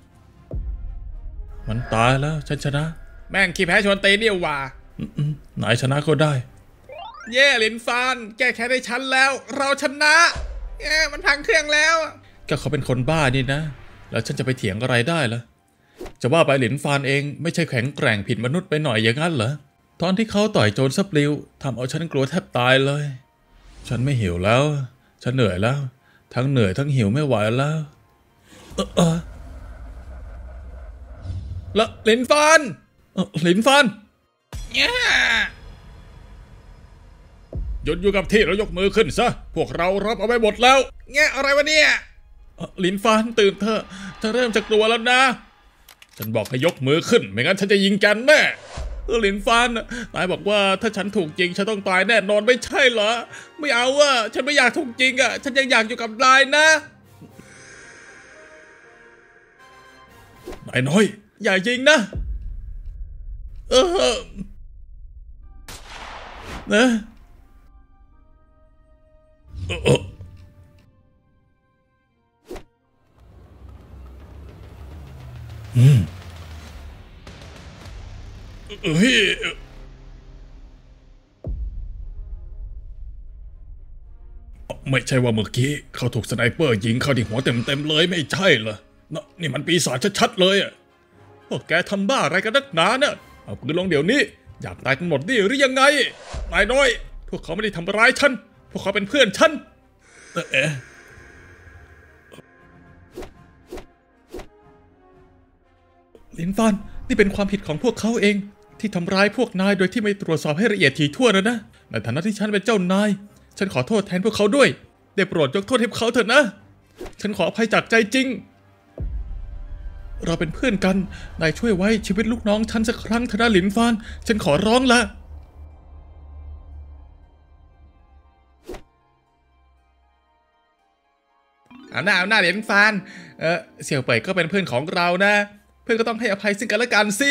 มันตายแล้วฉันชนะแม่งขี้แพ้ชวนตีเนี่ยว่ะนายชนะก็ได้เย่ลินฟานแก้แค้นได้ฉันแล้วเราชนะเย่มันพังเครื่องแล้วก็เขาเป็นคนบ้านี่นะแล้วฉันจะไปเถียงอะไรได้ล่ะจะว่าไปหลินฟานเองไม่ใช่แข็งแกร่งผิดมนุษย์ไปหน่อยอย่างนั้นเหรอตอนที่เขาต่อยโจรซับปลิวทำเอาฉันกลัวแทบตายเลยฉันไม่หิวแล้วฉันเหนื่อยแล้วทั้งเหนื่อยทั้งหิวไม่ไหวแล้วเออเออแล้วหลินฟานเออหลินฟานหยุดอยู่กับที่แล้วยกมือขึ้นซะพวกเรารับเอาไว้หมดแล้วแง่อะไรวะเนี่ยหลินฟานตื่นเถอะจะเริ่มจะกลัวแล้วนะฉันบอกให้ยกมือขึ้นไม่งั้นฉันจะยิงกันแน่หลินฟานนายบอกว่าถ้าฉันถูกจริงฉันต้องตายแน่นอนไม่ใช่เหรอไม่เอาอ่ะฉันไม่อยากถูกจริงอ่ะฉันยังอยากอยู่กับนายนะนายน้อยอย่ายิงนะเออนะเอออืมเฮ้ยไม่ใช่ว่าเมื่อกี้เขาถูกสไนเปอร์ยิงเข้าที่หัวเต็มๆเลยไม่ใช่เหรอนี่มันปีศาจชัดๆเลยอ่ะพวกแกทำบ้าอะไรกันนักหนาเนี่ยเอาปืนลงเดี๋ยวนี้อยากตายกันหมดดิหรือยังไงนายน้อยพวกเขาไม่ได้ทำร้ายฉันพวกเขาเป็นเพื่อนฉันเอ๊ะลินฟานนี่เป็นความผิดของพวกเขาเองที่ทำร้ายพวกนายโดยที่ไม่ตรวจสอบให้ละเอียดถี่ถ้วนนะนะในฐานะที่ฉันเป็นเจ้านายฉันขอโทษแทนพวกเขาด้วยได้โปรดยกโทษให้เขาเถอะนะฉันขออภัยจากใจจริงเราเป็นเพื่อนกันนายช่วยไว้ชีวิตลูกน้องฉันสักครั้งเถอะนะหลินฟานฉันขอร้องละเอาหน้าเอาหน้าหลินฟานเออเสี่ยวเป่ยก็เป็นเพื่อนของเรานะเพื่อนก็ต้องให้อภัยซึ่งกันและกันสิ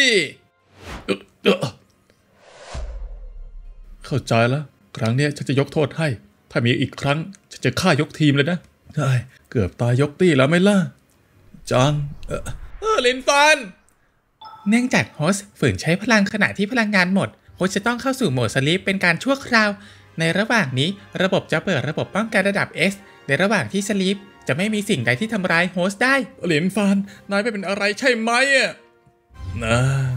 เข้าใจแล้วครั้งนี้ฉันจะยกโทษให้ถ้ามีอีกครั้งฉันจะฆ่ายกทีมเลยนะใช่เกือบตายยกตี้แล้วไหมล่ะจังเออเออลินฟานเนื่องจากโฮสต์ฝืนใช้พลังขณะที่พลังงานหมดโฮสต์จะต้องเข้าสู่โหมดสลีปเป็นการชั่วคราวในระหว่างนี้ระบบจะเปิดระบบป้องกันระดับ S ในระหว่างที่สลีปจะไม่มีสิ่งใดที่ทำร้ายโฮสต์ได้หลินฟานนายไม่เป็นอะไรใช่ไหมอ่ะนะ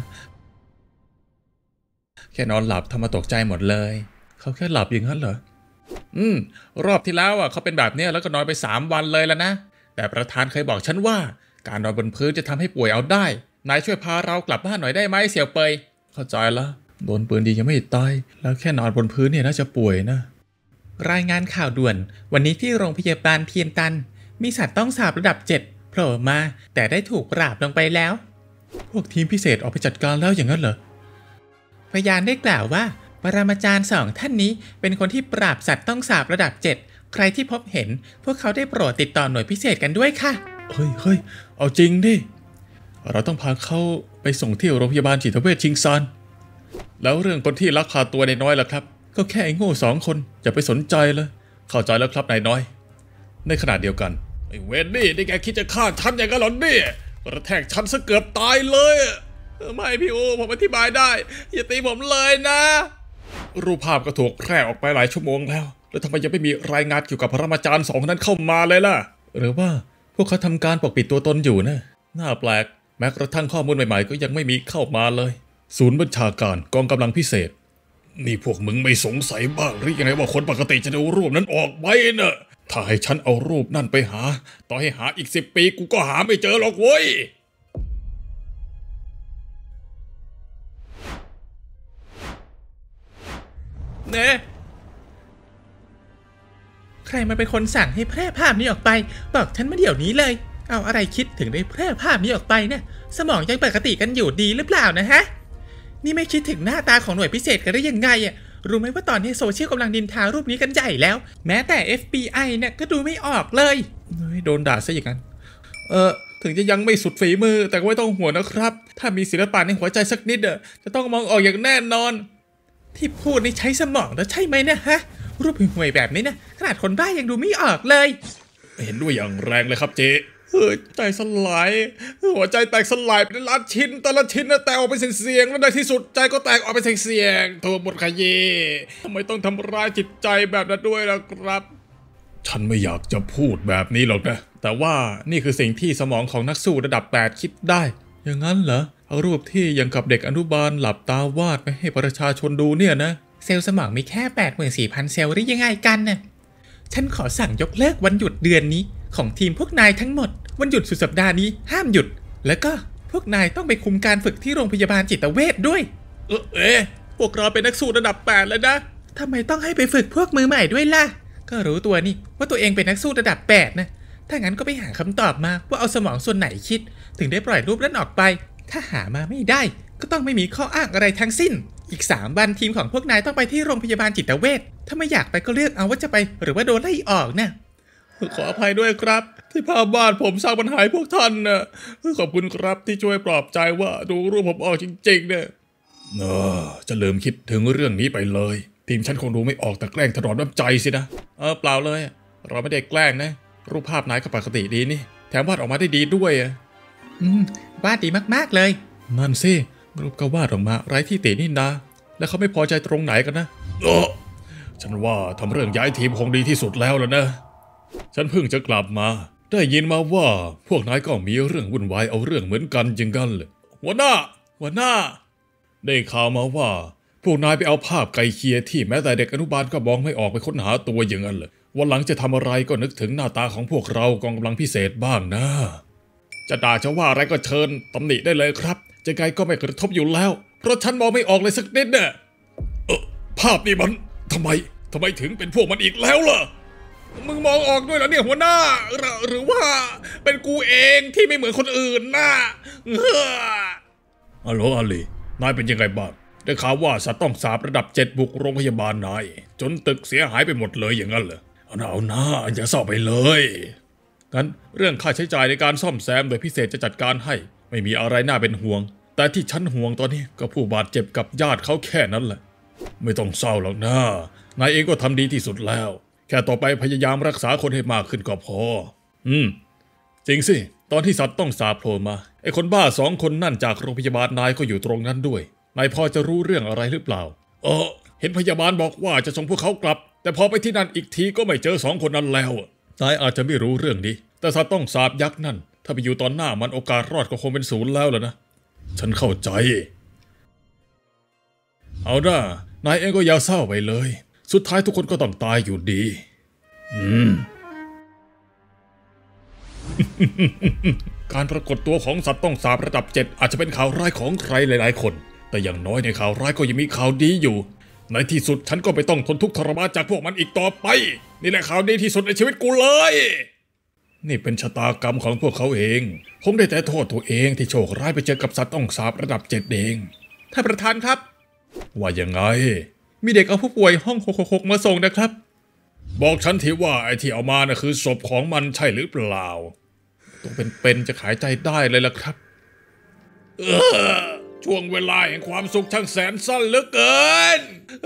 แค่นอนหลับทำมาตกใจหมดเลยเขาแค่หลับอย่างนั้นเหรออืมรอบที่แล้วอ่ะเขาเป็นแบบนี้แล้วก็นอนไปสามวันเลยแล้วนะแต่ประธานเคยบอกฉันว่าการนอนบนพื้นจะทำให้ป่วยเอาได้นายช่วยพาเรากลับบ้านหน่อยได้ไหมเสี่ยวเปยเข้าใจแล้วโดนปืนดียังไม่ตายแล้วแค่นอนบนพื้นเนี่ยน่าจะป่วยนะรายงานข่าวด่วนวันนี้ที่โรงพยาบาลเทียนตันมีสัตว์ต้องสาบระดับเจ็ดโผล่มาแต่ได้ถูกปราบลงไปแล้วพวกทีมพิเศษออกไปจัดการแล้วอย่างนั้นเหรอพยานได้กล่าวว่าปรมาจารย์สองท่านนี้เป็นคนที่ปราบสัตว์ต้องสาบระดับเจ็ดใครที่พบเห็นพวกเขาได้โปรดติดต่อหน่วยพิเศษกันด้วยค่ะเฮ้ยเฮ้ยเอาจริงดิเราต้องพาเขาไปส่งที่โรงพยาบาลจิตเวชชิงซานแล้วเรื่องคนที่ลักพาตัวในน้อยล่ะครับก็แค่ไอ้โง่สองคนอย่าไปสนใจเลยเข้าใจแล้วครับนายน้อยในขณะเดียวกันไอ้เวนนี่นี่แกคิดจะฆ่าฉันอย่างนั้นหรอเนี่ยกระแทกฉันซะเกือบตายเลยไม่พี่โอผมอธิบายได้อย่าตีผมเลยนะรูปภาพก็ถูกแพร่ออกไปหลายชั่วโมงแล้วแล้วทำไมยังไม่มีรายงานเกี่ยวกับปรมาจารย์สองนั้นเข้ามาเลยล่ะหรือว่าพวกเขาทำการปกปิดตัวตนอยู่นะน่าแปลกแม้กระทั่งข้อมูลใหม่ๆก็ยังไม่มีเข้ามาเลยศูนย์บัญชาการกองกำลังพิเศษนี่พวกมึงไม่สงสัยบ้างหรือยังไงว่าคนปกติจะดูรูปนั้นออกไหมเนอะถ้าให้ฉันเอารูปนั่นไปหาต่อให้หาอีกสิบปีกูก็หาไม่เจอหรอกเว้ยเน่ใครมาเป็นคนสั่งให้แพร่ภาพนี้ออกไปบอกฉันมาเดี๋ยวนี้เลยเอาอะไรคิดถึงได้แพร่ภาพนี้ออกไปเนี่ยสมองยังปกติกันอยู่ดีหรือเปล่านะฮะนี่ไม่คิดถึงหน้าตาของหน่วยพิเศษกันได้ยังไงอ่ะรู้ไหมว่าตอนนี้โซเชียลกำลังดินทารูปนี้กันใหญ่แล้วแม้แต่ เอฟ บี ไอ เนี่ยก็ดูไม่ออกเลยโดนด่าซะอย่างนั้นเออถึงจะยังไม่สุดฝีมือแต่ก็ไม่ต้องห่วงนะครับถ้ามีศิลปะในหัวใจสักนิดเออจะต้องมองออกอย่างแน่นอนที่พูดนี่ใช้สมองแล้วใช่ไหมเนี่ยฮะรูปห่วยๆแบบนี้นะขนาดคนบ้ายังดูไม่ออกเลยเห็นด้วยอย่างแรงเลยครับเจ๊เฮ้ยใจสลายหัวใจแตกสลายเป็นล้านชิ้นแต่ละชิ้นน่ะแตกออกเป็นเสียงๆแล้วในที่สุดใจก็แตกออกเป็นเสียงๆโทษหมดขยี้ทำไมต้องทำร้ายจิตใจแบบนั้นด้วยล่ะครับฉันไม่อยากจะพูดแบบนี้หรอกนะแต่ว่านี่คือสิ่งที่สมองของนักสู้ระดับแปดคิดได้อย่างนั้นเหรอเอารูปที่ยังกับเด็กอนุบาลหลับตาวาดไปให้ประชาชนดูเนี่ยนะเซลล์สมองมีแค่ แปดหมื่นสี่พัน เซลล์ได้ยังไงกันน่ะฉันขอสั่งยกเลิกวันหยุดเดือนนี้ของทีมพวกนายทั้งหมดวันหยุดสุดสัปดาห์นี้ห้ามหยุดแล้วก็พวกนายต้องไปคุมการฝึกที่โรงพยาบาลจิตเวชด้วยเออเอ๊ะพวกเราเป็นนักสู้ระดับแปดแล้วนะทำไมต้องให้ไปฝึกพวกมือใหม่ด้วยล่ะก็รู้ตัวนี่ว่าตัวเองเป็นนักสู้ระดับแปดนะถ้างั้นก็ไปหาคำตอบมาว่าเอาสมองส่วนไหนคิดถึงได้ปล่อยรูปนั้นออกไปถ้าหามาไม่ได้ก็ต้องไม่มีข้ออ้างอะไรทั้งสิ้นอีกสามวันทีมของพวกนายต้องไปที่โรงพยาบาลจิตเวชถ้าไม่อยากไปก็เลือกเอาว่าจะไปหรือว่าโดนไล่ออกนะขออภัยด้วยครับที่พาบ้านผมสร้างปัญหาพวกท่านนะขอบคุณครับที่ช่วยปลอบใจว่าดูรูปผมออกจริงๆเนี่ยเออจะลืมคิดถึงเรื่องนี้ไปเลยทีมฉันคงดูไม่ออกแต่แกล้งถนอมน้ำใจสินะเออเปล่าเลยเราไม่ได้แกล้งนะรูปภาพนายก็ปกติดีนี่แถมวาดออกมาได้ดีด้วยอ่ะอืมวาดดีมากๆเลยนั่นสิรูปก็วาดออกมาไร้ที่ตินี่นะแล้วเขาไม่พอใจตรงไหนกันนะเออฉันว่าทำเรื่องย้ายทีมคงดีที่สุดแล้วล่ะนะฉันเพิ่งจะกลับมาได้ยินมาว่าพวกนายก็มีเรื่องวุ่นวายเอาเรื่องเหมือนกันจริงกันเลยหัวหน้าหัวหน้าได้ข่าวมาว่าพวกนายไปเอาภาพไก่เคียที่แม้แต่เด็กอนุบาลก็มองไม่ออกไปค้นหาตัวอย่างนั้นเลยวันหลังจะทำอะไรก็นึกถึงหน้าตาของพวกเรากองกำลังพิเศษบ้างนะจะด่าจะว่าอะไรก็เชิญตำหนิได้เลยครับจะไงก็ไม่กระทบอยู่แล้วเพราะฉันมองไม่ออกเลยสักนิดเนี่ยเออภาพนี้มันทำไมทำไมถึงเป็นพวกมันอีกแล้วล่ะมึงมองออกด้วยเหรอเนี่ยหัวหน้าหรือว่าเป็นกูเองที่ไม่เหมือนคนอื่นนะเฮ้อฮัลโหลอาลีนายเป็นยังไงบ้างได้ข่าวว่าสัตว์ต้องสาบระดับเจ็ดบุกโรงพยาบาลนายจนตึกเสียหายไปหมดเลยอย่างนั้นเหรอเอาหน้าเอาหน้าอย่าเศร้าไปเลยงั้นเรื่องค่าใช้จ่ายในการซ่อมแซมโดยพิเศษจะจัดการให้ไม่มีอะไรน่าเป็นห่วงแต่ที่ฉันห่วงตอนนี้ก็ผู้บาดเจ็บกับญาติเขาแค่นั้นแหละไม่ต้องเศร้าหรอกนะนายเองก็ทำดีที่สุดแล้วแค่ต่อไปพยายามรักษาคนให้มากขึ้นก็พออืมจริงสิตอนที่สัตว์ต้องสาบโผล่มาไอ้คนบ้าสองคนนั่นจากโรงพยาบาลนายก็อยู่ตรงนั้นด้วยนายพอจะรู้เรื่องอะไรหรือเปล่าเออเห็นพยาบาลบอกว่าจะส่งพวกเขากลับแต่พอไปที่นั่นอีกทีก็ไม่เจอสองคนนั้นแล้วนายอาจจะไม่รู้เรื่องนี้แต่สัตว์ต้องสาบยักษ์นั่นถ้าไปอยู่ตอนหน้ามันโอกาสรอดก็คงเป็นศูนย์แล้วล่ะนะฉันเข้าใจเอาด่านายเองก็อย่าเศร้าไปเลยสุดท้ายทุกคนก็ต้องตายอยู่ดีอืม การปรากฏตัวของสัตว์ต้องสาบระดับเจ็ดอาจจะเป็นข่าวร้ายของใครหลายๆคนแต่อย่างน้อยในข่าวร้ายก็ยังมีข่าวดีอยู่ในที่สุดฉันก็ไม่ต้องทนทุกข์ทรมานจากพวกมันอีกต่อไปนี่แหละข่าวดีที่สุดในชีวิตกูเลยนี่เป็นชะตากรรมของพวกเขาเองผมได้แต่โทษตัวเองที่โชคร้ายไปเจอกับสัตว์ต้องสาบระดับเจ็ดเองท่านประธานครับว่ายังไงมีเด็กเอาผู้ป่วยห้องหกหกหกมาส่งนะครับบอกฉันทีว่าไอ้ที่เอามาน่ะคือศพของมันใช่หรือเปล่าต้องเป็นเป็นจะขายใจได้เลยล่ะครับเออช่วงเวลาแห่งความสุขช่างแสนสั้นเหลือเกิน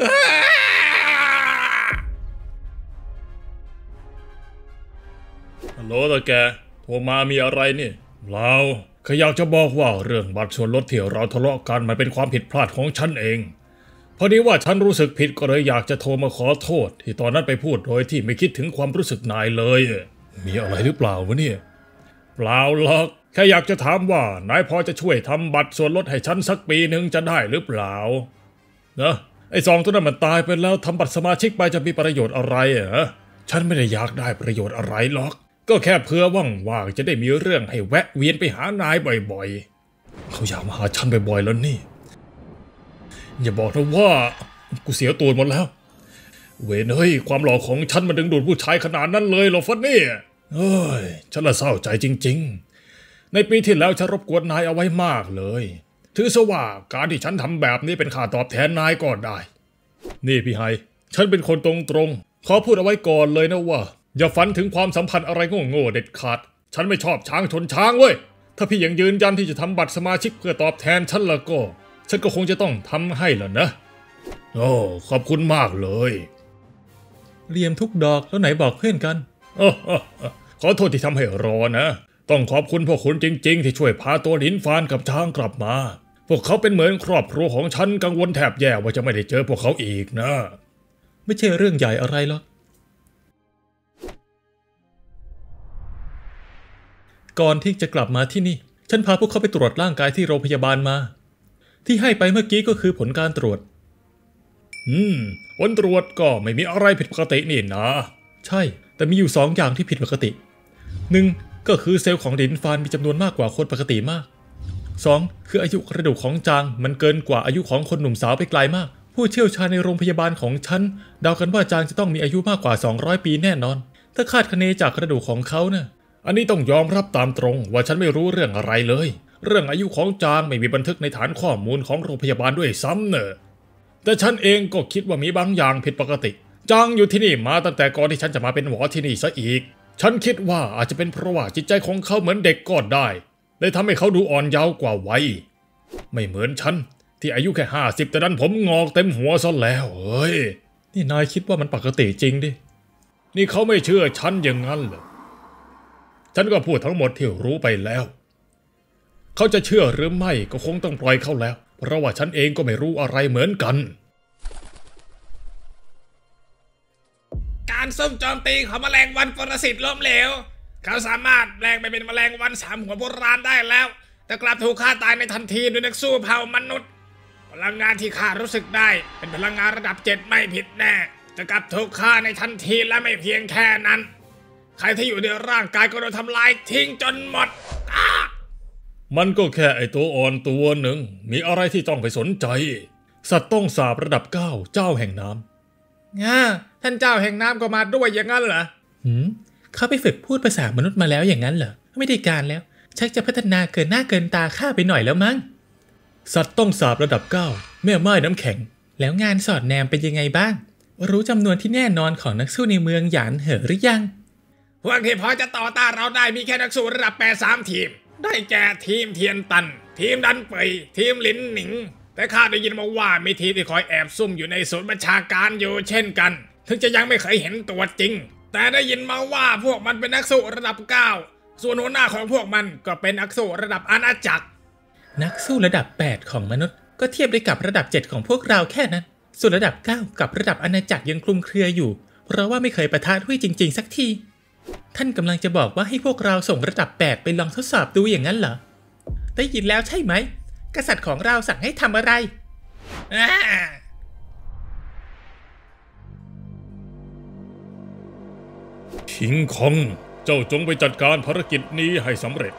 ฮัลโหลตาแกโทรมามีอะไรนี่เราแค่อยากจะบอกว่าเรื่องบัตรส่วนลดที่เราทะเลาะกันมันเป็นความผิดพลาดของฉันเองพอดีว่าฉันรู้สึกผิดก็เลยอยากจะโทรมาขอโทษที่ตอนนั้นไปพูดโดยที่ไม่คิดถึงความรู้สึกนายเลยมีอะไรหรือเปล่าวะเนี่ยเปล่าหรอกแค่อยากจะถามว่านายพอจะช่วยทำบัตรส่วนลดให้ฉันสักปีหนึ่งจะได้หรือเปล่านะไอ้ซองตัวนั้นมันตายไปแล้วทำบัตรสมาชิกไปจะมีประโยชน์อะไรเหรอฉันไม่ได้อยากได้ประโยชน์อะไรหรอกก็แค่เพื่อว่างๆจะได้มีเรื่องให้แวะเวียนไปหานายบ่อยๆเขาอยากมาหาฉันบ่อยๆแล้วนี่อย่าบอกนะว่ากูเสียตัวหมดแล้วเว้ยเฮ้ยความหล่อของฉันมันดึงดูดผู้ชายขนาดนั้นเลยเหรอฟันนี่เอ้ยฉันละเศร้าใจจริงๆในปีที่แล้วฉันรบกวนนายเอาไว้มากเลยถือซะว่าการที่ฉันทำแบบนี้เป็นค่าตอบแทนนายก็ได้นี่พี่ไฮฉันเป็นคนตรงๆขอพูดเอาไว้ก่อนเลยนะว่าอย่าฝันถึงความสัมพันธ์อะไรโง่ๆเด็ดขาดฉันไม่ชอบช้างชนช้างเว้ยถ้าพี่ยังยืนยันที่จะทำบัตรสมาชิกเพื่อตอบแทนฉันละก็ฉันก็คงจะต้องทำให้ล่ะนะโอ้ขอบคุณมากเลยเหลี่ยมทุกดอกแล้วไหนบอกเพื่อนกันอขอโทษที่ทำให้รอนะต้องขอบคุณพวกคุณจริงๆที่ช่วยพาตัวลิ้นฟานกับช้างกลับมาพวกเขาเป็นเหมือนครอบครัวของฉันกังวลแทบแย่ว่าจะไม่ได้เจอพวกเขาอีกนะไม่ใช่เรื่องใหญ่อะไรหรอกก่อนที่จะกลับมาที่นี่ฉันพาพวกเขาไปตรวจร่างกายที่โรงพยาบาลมาที่ให้ไปเมื่อกี้ก็คือผลการตรวจอืมผลตรวจก็ไม่มีอะไรผิดปกตินี่นะใช่แต่มีอยู่สองอย่างที่ผิดปกติหนึ่งก็คือเซลล์ของลิ้นฟานมีจำนวนมากกว่าคนปกติมากสองคืออายุกระดูกของจางมันเกินกว่าอายุของคนหนุ่มสาวไปไกลมากผู้เชี่ยวชาญในโรงพยาบาลของฉันเดากันว่าจางจะต้องมีอายุมากกว่าสองร้อยปีแน่นอนถ้าคาดคะเนจากกระดูกของเขาเนี่ยอันนี้ต้องยอมรับตามตรงว่าฉันไม่รู้เรื่องอะไรเลยเรื่องอายุของจางไม่มีบันทึกในฐานข้อมูลของโรงพยาบาลด้วยซ้ำเนอะแต่ฉันเองก็คิดว่ามีบางอย่างผิดปกติจางอยู่ที่นี่มาตั้งแต่ก่อนที่ฉันจะมาเป็นหมอที่นี่ซะอีกฉันคิดว่าอาจจะเป็นเพราะว่าจิตใจของเขาเหมือนเด็กก็ได้เลยทำให้เขาดูอ่อนเยาว์กว่าวัยไม่เหมือนฉันที่อายุแค่ห้าสิบแต่นั้นผมงอกเต็มหัวซะแล้วเฮ้ยนี่นายคิดว่ามันปกติจริงดินี่เขาไม่เชื่อฉันอย่างนั้นเหรอฉันก็พูดทั้งหมดที่รู้ไปแล้วเขาจะเชื่อหรือไม่ก็คงต้องปล่อยเขาแล้วเพราะว่าฉันเองก็ไม่รู้อะไรเหมือนกันการซุ่มโจมตีของแมลงวันปรสิตล้มเหลวเขาสามารถแปลงไปเป็นแมลงวันสามหัวโบราณได้แล้วแต่กลับถูกฆ่าตายในทันทีโดยนักสู้เผ่ามนุษย์พลังงานที่ข้ารู้สึกได้เป็นพลังงานระดับเจ็ดไม่ผิดแน่จะกลับถูกฆ่าในทันทีและไม่เพียงแค่นั้นใครที่อยู่ในร่างกายก็โดนทำลายทิ้งจนหมดมันก็แค่ไอตัวอ่อนตัวหนึ่งมีอะไรที่ต้องไปสนใจสัตว์ต้องสาบระดับเก้าเจ้าแห่งน้ำง่าท่านเจ้าแห่งน้ำก็มาด้วยอย่างนั้นเหรอหืมเขาไปฝึกพูดภาษามนุษย์มาแล้วอย่างนั้นเหรอไม่ได้การแล้วชักจะพัฒนาเกินหน้าเกินตาข้าไปหน่อยแล้วมั้งสัตว์ต้องสาบระดับเก้าแม่ไม้น้ำแข็งแล้วงานสอดแนมเป็นยังไงบ้างรู้จำนวนที่แน่นอนของนักสู้ในเมืองหยานเหอหรือยังพวกที่พอจะต่อต้านเราได้มีแค่นักสู้ระดับแปดสามทีมได้แก่ทีมเทียนตันทีมดันเปยทีมหลินหนิงแต่ข้าได้ยินมาว่ามีทีมที่คอยแอบซุ่มอยู่ในศูนย์บัญชาการอยู่เช่นกันถึงจะยังไม่เคยเห็นตัวจริงแต่ได้ยินมาว่าพวกมันเป็นนักสู้ระดับเก้าส่วนหัวหน้าของพวกมันก็เป็นนักสู้ระดับอาณาจักรนักสู้ระดับแปดของมนุษย์ก็เทียบได้กับระดับเจ็ดของพวกเราแค่นั้นส่วนระดับเก้ากับระดับอาณาจักรยังคลุมเครืออยู่เพราะว่าไม่เคยปะทะด้วยจริงๆสักทีท่านกำลังจะบอกว่าให้พวกเราส่งระดับแปดไปลองทดสอบดูอย่างนั้นเหรอได้ยินแล้วใช่ไหมกษัตริย์ของเราสั่งให้ทำอะไรคิงคองเจ้าจงไปจัดการภารกิจนี้ให้สำเร็จ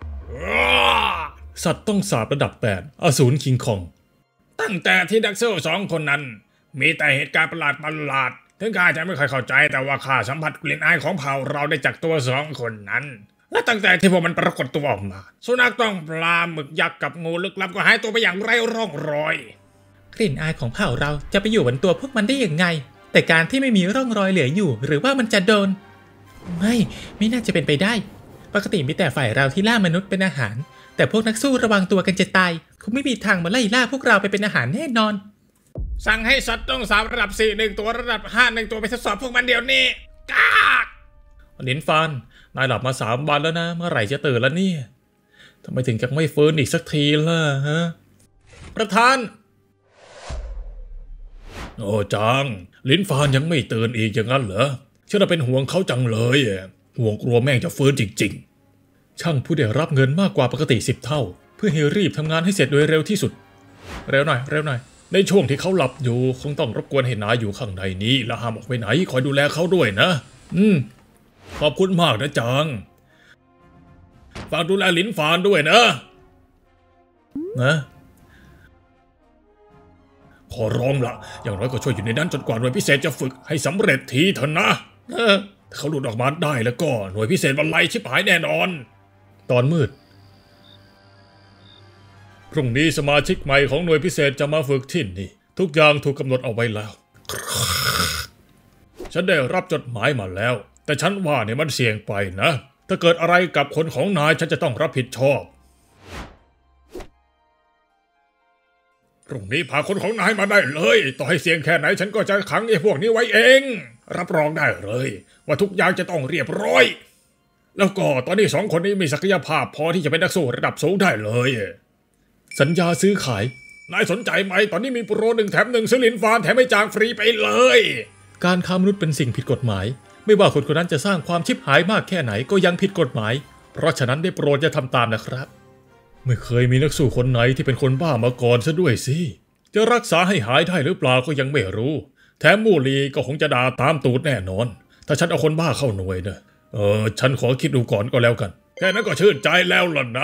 สัตว์ต้องสาบระดับแปดอสูรคิงคองตั้งแต่ที่นักสู้สองคนนั้นมีแต่เหตุการณ์ประหลาดประหลาดถึงข้าจะไม่ค่อยเข้าใจแต่ว่าข้าสัมผัสกลิ่นอายของเผ่าเราได้จากตัวสองคนนั้นและตั้งแต่ที่พวกมันปรากฏตัวออกมาสุนัขต้องปลาหมึกยักษ์กับงูลึกลับก็หายตัวไปอย่างไร้ร่องรอยกลิ่นอายของเผ่าเราจะไปอยู่บนตัวพวกมันได้ยังไงแต่การที่ไม่มีร่องรอยเหลืออยู่หรือว่ามันจะโดนไม่ไม่น่าจะเป็นไปได้ปกติมีแต่ฝ่ายเราที่ล่ามนุษย์เป็นอาหารแต่พวกนักสู้ระวังตัวกันจะตายคงไม่มีทางมาไล่ล่าพวกเราไปเป็นอาหารแน่นอนสั่งให้สัตว์ต้องสามระดับสี่หนึ่งตัวระดับห้าหนึ่งตัวไปทดสอบพวกมันเดี๋ยวนี้กากลิ้นฟานนายหลับมาสามวันแล้วนะเมื่อไหร่จะตื่นแล้วเนี่ยทำไมถึงยังไม่ฟื้นอีกสักทีล่ะฮะประธานโอ้จังลิ้นฟานยังไม่ตื่นอีกอย่างนั้นเหรอฉันเป็นห่วงเขาจังเลยห่วงกลัวแม่งจะฟื้นจริงๆช่างผู้ได้รับเงินมากกว่าปกติสิบเท่าเพื่อให้รีบทำงานให้เสร็จโดยเร็วที่สุดเร็วหน่อยเร็วหน่อยในช่วงที่เขาหลับอยู่คงต้องรบกวนให้นายอยู่ข้างในนี้และห้ามออกไปไหนคอยดูแลเขาด้วยนะอืมขอบคุณมากนะจางฝากดูแลลิ้นฟานด้วยนะนะขอร้องละอย่างน้อยก็ช่วยอยู่ในนั้นจนกว่าหน่วยพิเศษจะฝึกให้สำเร็จทีเถอะนะเออถ้าเขาหลุดออกมาได้แล้วก็หน่วยพิเศษบรรลัยชิบหายแน่นอนตอนมืดพรุ่งนี้สมาชิกใหม่ของหน่วยพิเศษจะมาฝึกที่นี่ทุกอย่างถูกกำหนดเอาไว้แล้วฉันได้รับจดหมายมาแล้วแต่ฉันว่าเนี่ยมันเสี่ยงไปนะถ้าเกิดอะไรกับคนของนายฉันจะต้องรับผิดชอบพรุ่งนี้พาคนของนายมาได้เลยต่อให้เสี่ยงแค่ไหนฉันก็จะขังไอ้พวกนี้ไว้เองรับรองได้เลยว่าทุกอย่างจะต้องเรียบร้อยแล้วก็ตอนนี้สองคนนี้มีศักยภาพพอที่จะเป็นนักสู้ระดับสูงได้เลยสัญญาซื้อขายนายสนใจไหมตอนนี้มีโปรหนึ่งแถมหนึ่งซื้อลิ้นฟานแถมไม่จางฟรีไปเลยการค้ามนุษย์เป็นสิ่งผิดกฎหมายไม่ว่าคนคนนั้นจะสร้างความชิบหายมากแค่ไหนก็ยังผิดกฎหมายเพราะฉะนั้นได้โปรดอย่าทำตามนะครับไม่เคยมีนักสู้คนไหนที่เป็นคนบ้ามาก่อนซะด้วยสิจะรักษาให้หายได้หรือเปล่าก็ยังไม่รู้แถมมูลีก็คงจะด่าตามตูดแน่นอนถ้าฉันเอาคนบ้าเข้าหน่วยเนอะเออฉันขอคิดดูก่อนก็แล้วกันแค่นั้นก็ชื่นใจแล้วล่ะนะ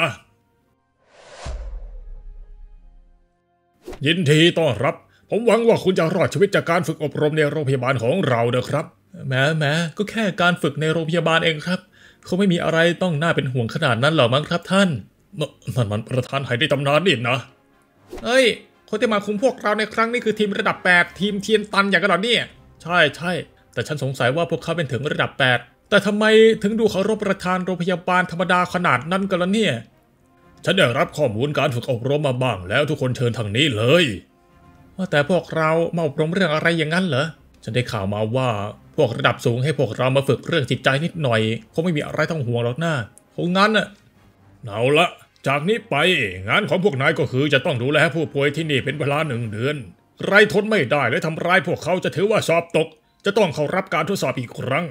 ยินดีต้อนรับผมหวังว่าคุณจะรอดชีวิตจากการฝึกอบรมในโรงพยาบาลของเรานะครับแม้แม้ก็แค่การฝึกในโรงพยาบาลเองครับเขาไม่มีอะไรต้องน่าเป็นห่วงขนาดนั้นหรอกมั้งครับท่านนั่นมันประธานไหในตำนานนี่นะเอ้ยคนที่มาคุมพวกเราในครั้งนี้คือทีมระดับแปดทีมเทียนตันอย่างกันหรอเนี่ยใช่ใช่แต่ฉันสงสัยว่าพวกเขาเป็นถึงระดับแปดแต่ทำไมถึงดูเคารพประธานโรงพยาบาลธรรมดาขนาดนั้นกันล่ะเนี่ยฉันได้รับข้อมูลการฝึกอบรมมาบ้างแล้วทุกคนเชิญทางนี้เลยว่าแต่พวกเรามาอบรมเรื่องอะไรอย่างนั้นเหรอฉันได้ข่าวมาว่าพวกระดับสูงให้พวกเรามาฝึกเรื่องจิตใจนิดหน่อยคงไม่มีอะไรต้องห่วงหรอกนะคงงั้นน่ะเอาละจากนี้ไปงานของพวกนายก็คือจะต้องดูแลผู้ป่วยที่นี่เป็นเวลาหนึ่งเดือนใครทนไม่ได้และทำร้ายพวกเขาจะถือว่าสอบตกจะต้องเข้ารับการทดสอบอีกครั้ง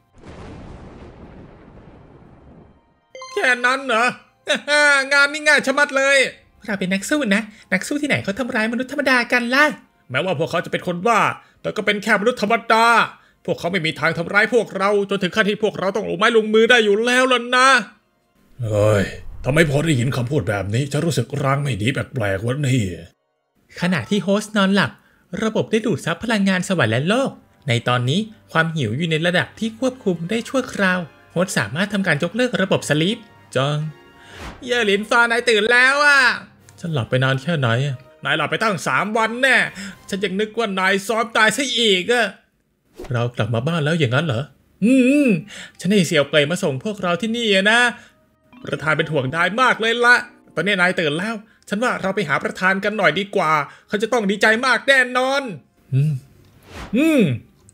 แค่นั้นเหรองานนี่ง่ายชะมัดเลยเราเป็นนักสู้นะนักสู้ที่ไหนเขาทำร้ายมนุษย์ธรรมดากันล่ะแม้ว่าพวกเขาจะเป็นคนบ้าแต่ก็เป็นแค่มนุษย์ธรรมดาพวกเขาไม่มีทางทำร้ายพวกเราจนถึงขั้นที่พวกเราต้องลงไม้ลงมือได้อยู่แล้วล่ะนะเฮ้ยทำไมพอได้ยินคำพูดแบบนี้จะรู้สึกร่างไม่ดีแปลกๆวะนี่ขณะที่โฮสต์นอนหลับระบบได้ดูดซับพลังงานสวรรค์และโลกในตอนนี้ความหิวอยู่ในระดับที่ควบคุมได้ชั่วคราวโฮสต์สามารถทำการยกเลิกระบบสลีปจังเย่หลินฟานายตื่นแล้วอ่ะฉันหลับไปนานแค่ไหนนายหลับไปตั้งสามวันแน่ฉันยังนึกว่านายซ้อมตายซะอีกอะเรากลับมาบ้านแล้วอย่างนั้นเหรออืมฉันให้เสี่ยวเป่ยมาส่งพวกเราที่นี่นะประธานเป็นห่วงนายมากเลยละตอนนี้นายตื่นแล้วฉันว่าเราไปหาประธานกันหน่อยดีกว่าเขาจะต้องดีใจมากแน่นอนอืมอืม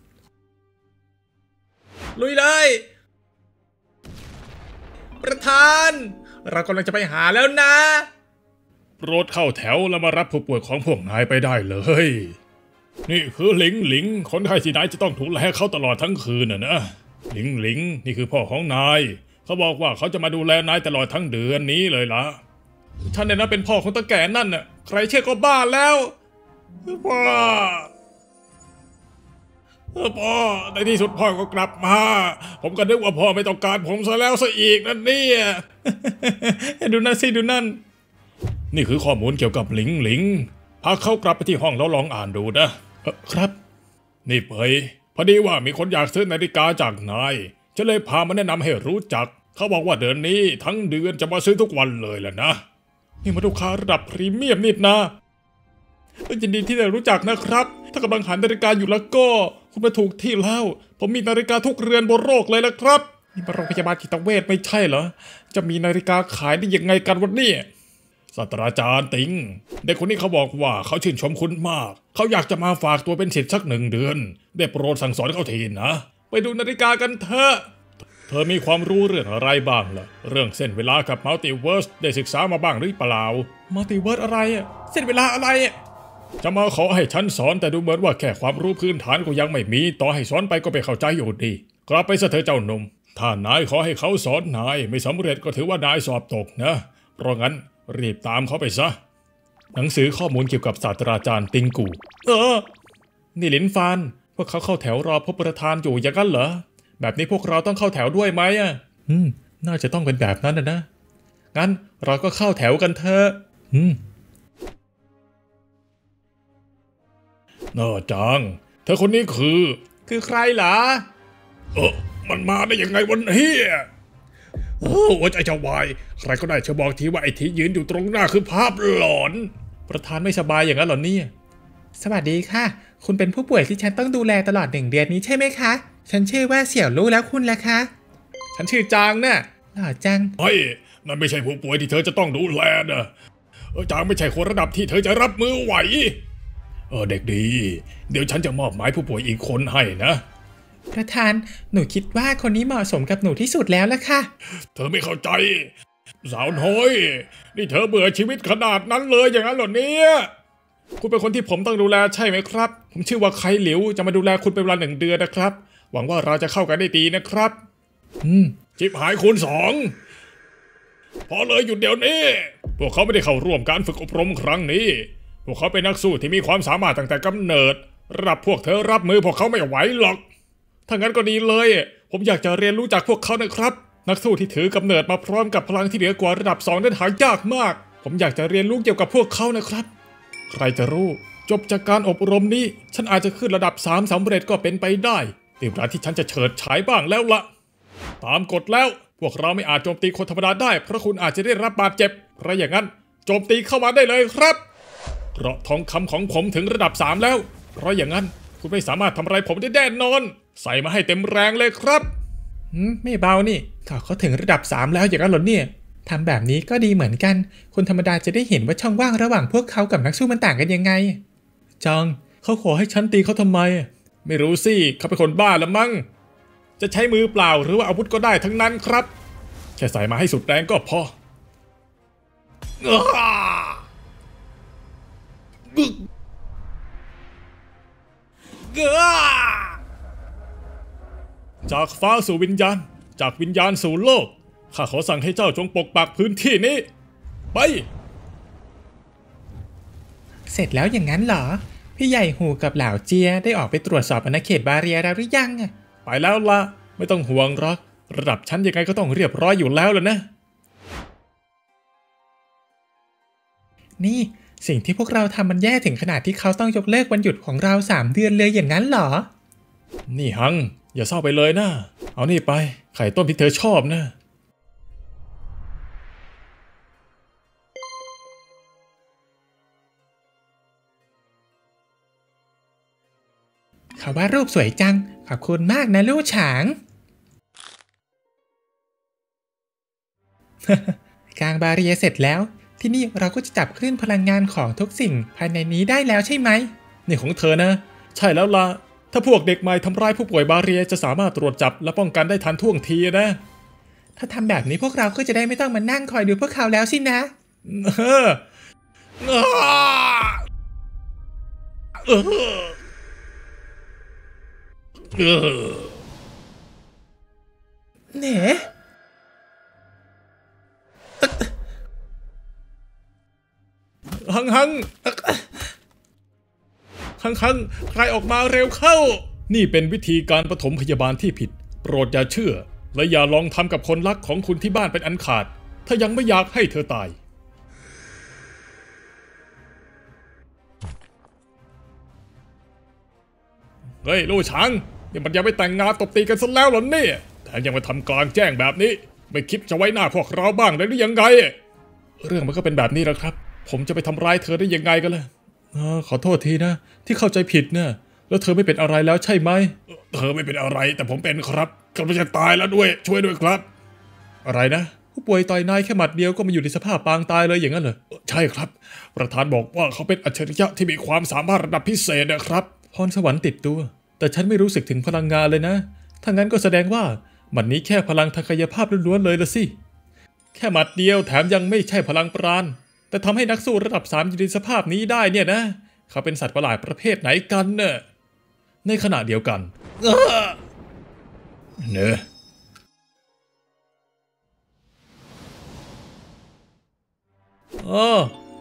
ลุยเลยประธานเรากำลังจะไปหาแล้วนะโปรดเข้าแถวแล้วมารับผู้ป่วยของพวกนายไปได้เลยนี่คือหลิงหลิงคนไข้ที่นายจะต้องดูแลเขาตลอดทั้งคืนน่ะนะหลิงหลิงนี่คือพ่อของนายเขาบอกว่าเขาจะมาดูแลนายตลอดทั้งเดือนนี้เลยล่ะท่านเนี่ยนะเป็นพ่อของตาแก่นั่นน่ะใครเชื่อก็บ้าแล้วพ่อพ่อในที่สุดพ่อก็กลับมาผมก็นึกว่าพ่อไม่ต้องการผมซะแล้วซะอีกนั่นเนี่ยดูนั่นสิดูนั่นนี่คือข้อมูลเกี่ยวกับหลิงหลิงพาเขากลับไปที่ห้องแล้วลองอ่านดูนะครับนี่เปยพอดีว่ามีคนอยากซื้อนาฬิกาจากนายจะเลยพามาแนะนำให้รู้จักเขาบอกว่าเดือนนี้ทั้งเดือนจะมาซื้อทุกวันเลยแหละนะนี่มาลูกค้าระดับพรีเมียมนิดนะยินดีที่ได้รู้จักนะครับถ้ากำลังหานาฬิกาอยู่แล้วก็คุณมาถูกที่แล้วผมมีนาฬิกาทุกเรือนบนโลกเลยละครับนี่มาโรงพยาบาลจิตเวชไม่ใช่เหรอจะมีนาฬิกาขายได้ยังไงกันวันนี้ศาสตราจารย์ติงเด็กคนนี้เขาบอกว่าเขาชื่นชมคุณมากเขาอยากจะมาฝากตัวเป็นศิษย์สักหนึ่งเดือนได้โปรดสั่งสอนเขาทีนะไปดูนาฬิกากันเถอะเธอมีความรู้เรื่องอะไรบ้างล่ะเรื่องเส้นเวลากับมัลติเวิร์สได้ศึกษามาบ้างหรือเปล่ามัลติเวิร์สอะไรอ่ะเส้นเวลาอะไรอ่ะจะมาขอให้ฉันสอนแต่ดูเหมือนว่าแค่ความรู้พื้นฐานก็ยังไม่มีต่อให้สอนไปก็ไม่เข้าใจอยู่ดีกลับไปซะเถอะเจ้าหนุ่มถ้านายขอให้เขาสอนนายไม่สำเร็จก็ถือว่านายสอบตกนะเพราะงั้นรีบตามเขาไปซะหนังสือข้อมูลเกี่ยวกับศาสตราจารย์ติงกูเออนี่หลินฟานพวกเขาเข้าแถวรอพบประธานอยู่อย่างนั้นเหรอแบบนี้พวกเราต้องเข้าแถวด้วยไหมอ่ะอืมน่าจะต้องเป็นแบบนั้นนะนะงั้นเราก็เข้าแถวกันเถอะอืมน่าจังเธอคนนี้คือคือใครเหรอเออมันมาได้ยังไงวันนี้โอ้หัวใจจะวายใครก็ได้ช่วยบอกทีว่าไอ้ที่ยืนอยู่ตรงหน้าคือภาพหลอนประธานไม่สบายอย่างนั้นเหรอเนี่ยสวัสดีค่ะคุณเป็นผู้ป่วยที่ฉันต้องดูแลตลอดหนึ่งเดือนนี้ใช่ไหมคะฉันชื่อว่าเสี่ยวลู่แล้วคุณล่ะคะฉันชื่อจางน่ะหล่อจังเฮ้ยนั่นไม่ใช่ผู้ป่วยที่เธอจะต้องดูแลนะเออจางไม่ใช่คนระดับที่เธอจะรับมือไหวเออเด็กดีเดี๋ยวฉันจะมอบหมายผู้ป่วยอีกคนให้นะประธานหนูคิดว่าคนนี้เหมาะสมกับหนูที่สุดแล้วล่ะค่ะเธอไม่เข้าใจสาวน้อยนี่เธอเบื่อชีวิตขนาดนั้นเลยอย่างนั้นเหรอเนี่ยคุณเป็นคนที่ผมต้องดูแลใช่ไหมครับผมชื่อว่าไคหลิวจะมาดูแลคุณเป็นเวลาหนึ่งเดือนนะครับหวังว่าเราจะเข้ากันได้ดีนะครับอืมชิบหายคูณสองพอเลยหยุดเดี๋ยวนี้พวกเขาไม่ได้เข้าร่วมการฝึกอบรมครั้งนี้พวกเขาเป็นนักสู้ที่มีความสามารถตั้งแต่กำเนิดระดับพวกเธอรับมือพวกเขาไม่ไหวหรอกถ้างั้นก็ดีเลยผมอยากจะเรียนรู้จากพวกเขานะครับนักสู้ที่ถือกำเนิดมาพร้อมกับพลังที่เหนือกว่าระดับสองนั้นหายากมากผมอยากจะเรียนรู้เกี่ยวกับพวกเขานะครับใครจะรู้จบจากการอบรมนี้ฉันอาจจะขึ้นระดับสามสำเร็จก็เป็นไปได้ถึงเวลาที่ฉันจะเฉิดฉายบ้างแล้วละตามกฎแล้วพวกเราไม่อาจโจมตีคนธรรมดาได้เพราะคุณอาจจะได้รับบาดเจ็บเพราะอย่างนั้นโจมตีเข้ามาได้เลยครับเพราะทองคำของผมถึงระดับสามแล้วเพราะอย่างนั้นคุณไม่สามารถทำอะไรผมได้แน่นอนใส่มาให้เต็มแรงเลยครับไม่เบานี่เขาเขาถึงระดับสามแล้วอย่างนั้นเหรอเนี่ยทำแบบนี้ก็ดีเหมือนกันคนธรรมดาจะได้เห็นว่าช่องว่างระหว่างพวกเขากับนักสู้มันต่างกันยังไงจองเขาขอให้ฉันตีเขาทำไมไม่รู้สิเขาเป็นคนบ้าละมั้งจะใช้มือเปล่าหรือว่าอาวุธก็ได้ทั้งนั้นครับแค่ใส่มาให้สุดแรงก็พอจากฟ้าสู่วิญญาณจากวิญญาณสู่โลกข้าขอสั่งให้เจ้าจงปกปักพื้นที่นี้ไปเสร็จแล้วอย่างนั้นเหรอพี่ใหญ่หูกับเหล่าเจียได้ออกไปตรวจสอบอาณาเขตบาเรียแล้วหรือยังไปแล้วล่ะไม่ต้องห่วงหรอกระดับชั้นยังไงก็ต้องเรียบร้อยอยู่แล้วล่ะนะนี่สิ่งที่พวกเราทำมันแย่ถึงขนาดที่เขาต้องยกเลิกวันหยุดของเราสามเดือนเลยอย่างนั้นเหรอนี่ฮังอย่าเศร้าไปเลยนะเอานี่ไปไข่ต้มที่เธอชอบนะเขาว่ารูปสวยจังขอบคุณมากนะลู่ฉาง กลางบาเรียเสร็จแล้วที่นี่เราก็จะจับคลื่นพลังงานของทุกสิ่งภายในนี้ได้แล้วใช่ไหมนี่ของเธอนะใช่แล้วล่ะถ้าพวกเด็กใหม่ทำร้ายผู้ป่วยบาเรียจะสามารถตรวจจับและป้องกันได้ทันท่วงทีนะถ้าทำแบบนี้พวกเราก็จะได้ไม่ต้องมานั่งคอยดูพวกเขาแล้วสินะเออเออเออเน่หังหังหังหังใครออกมาเร็วเข้านี่เป็นวิธีการปฐมพยาบาลที่ผิดโปรดอย่าเชื่อและอย่าลองทำกับคนรักของคุณที่บ้านเป็นอันขาดถ้ายังไม่อยากให้เธอตายเฮ้ยลู่ฉางนี่มันยังไม่แต่งงานตบตีกันซะแล้วเหรอเนี่ยแต่ยังมาทำกลางแจ้งแบบนี้ไม่คิดจะไว้หน้าพวกเราบ้างเลยหรือยังไงเรื่องมันก็เป็นแบบนี้แหละครับผมจะไปทำร้ายเธอได้ยังไงกันล่ะขอโทษทีนะที่เข้าใจผิดนะแล้วเธอไม่เป็นอะไรแล้วใช่ไหมเธอไม่เป็นอะไรแต่ผมเป็นครับกำลังจะตายแล้วด้วยช่วยด้วยครับอะไรนะผู้ป่วยต่อยนายแค่หมัดเดียวก็มาอยู่ในสภาพปางตายเลยอย่างนั้นเหรอใช่ครับประธานบอกว่าเขาเป็นอัจฉริยะที่มีความสามารถระดับพิเศษนะครับพรสวรรค์ติดตัวแต่ฉันไม่รู้สึกถึงพลังงานเลยนะถ้างั้นก็แสดงว่ามันนี้แค่พลังทางกายภาพล้วนๆเลยละสิแค่หมัดเดียวแถมยังไม่ใช่พลังปราณแต่ทำให้นักสู้ระดับสามอยู่ในสภาพนี้ได้เนี่ยนะเขาเป็นสัตว์ประหลาดประเภทไหนกันเน่ะในขณะเดียวกันเนอะเออ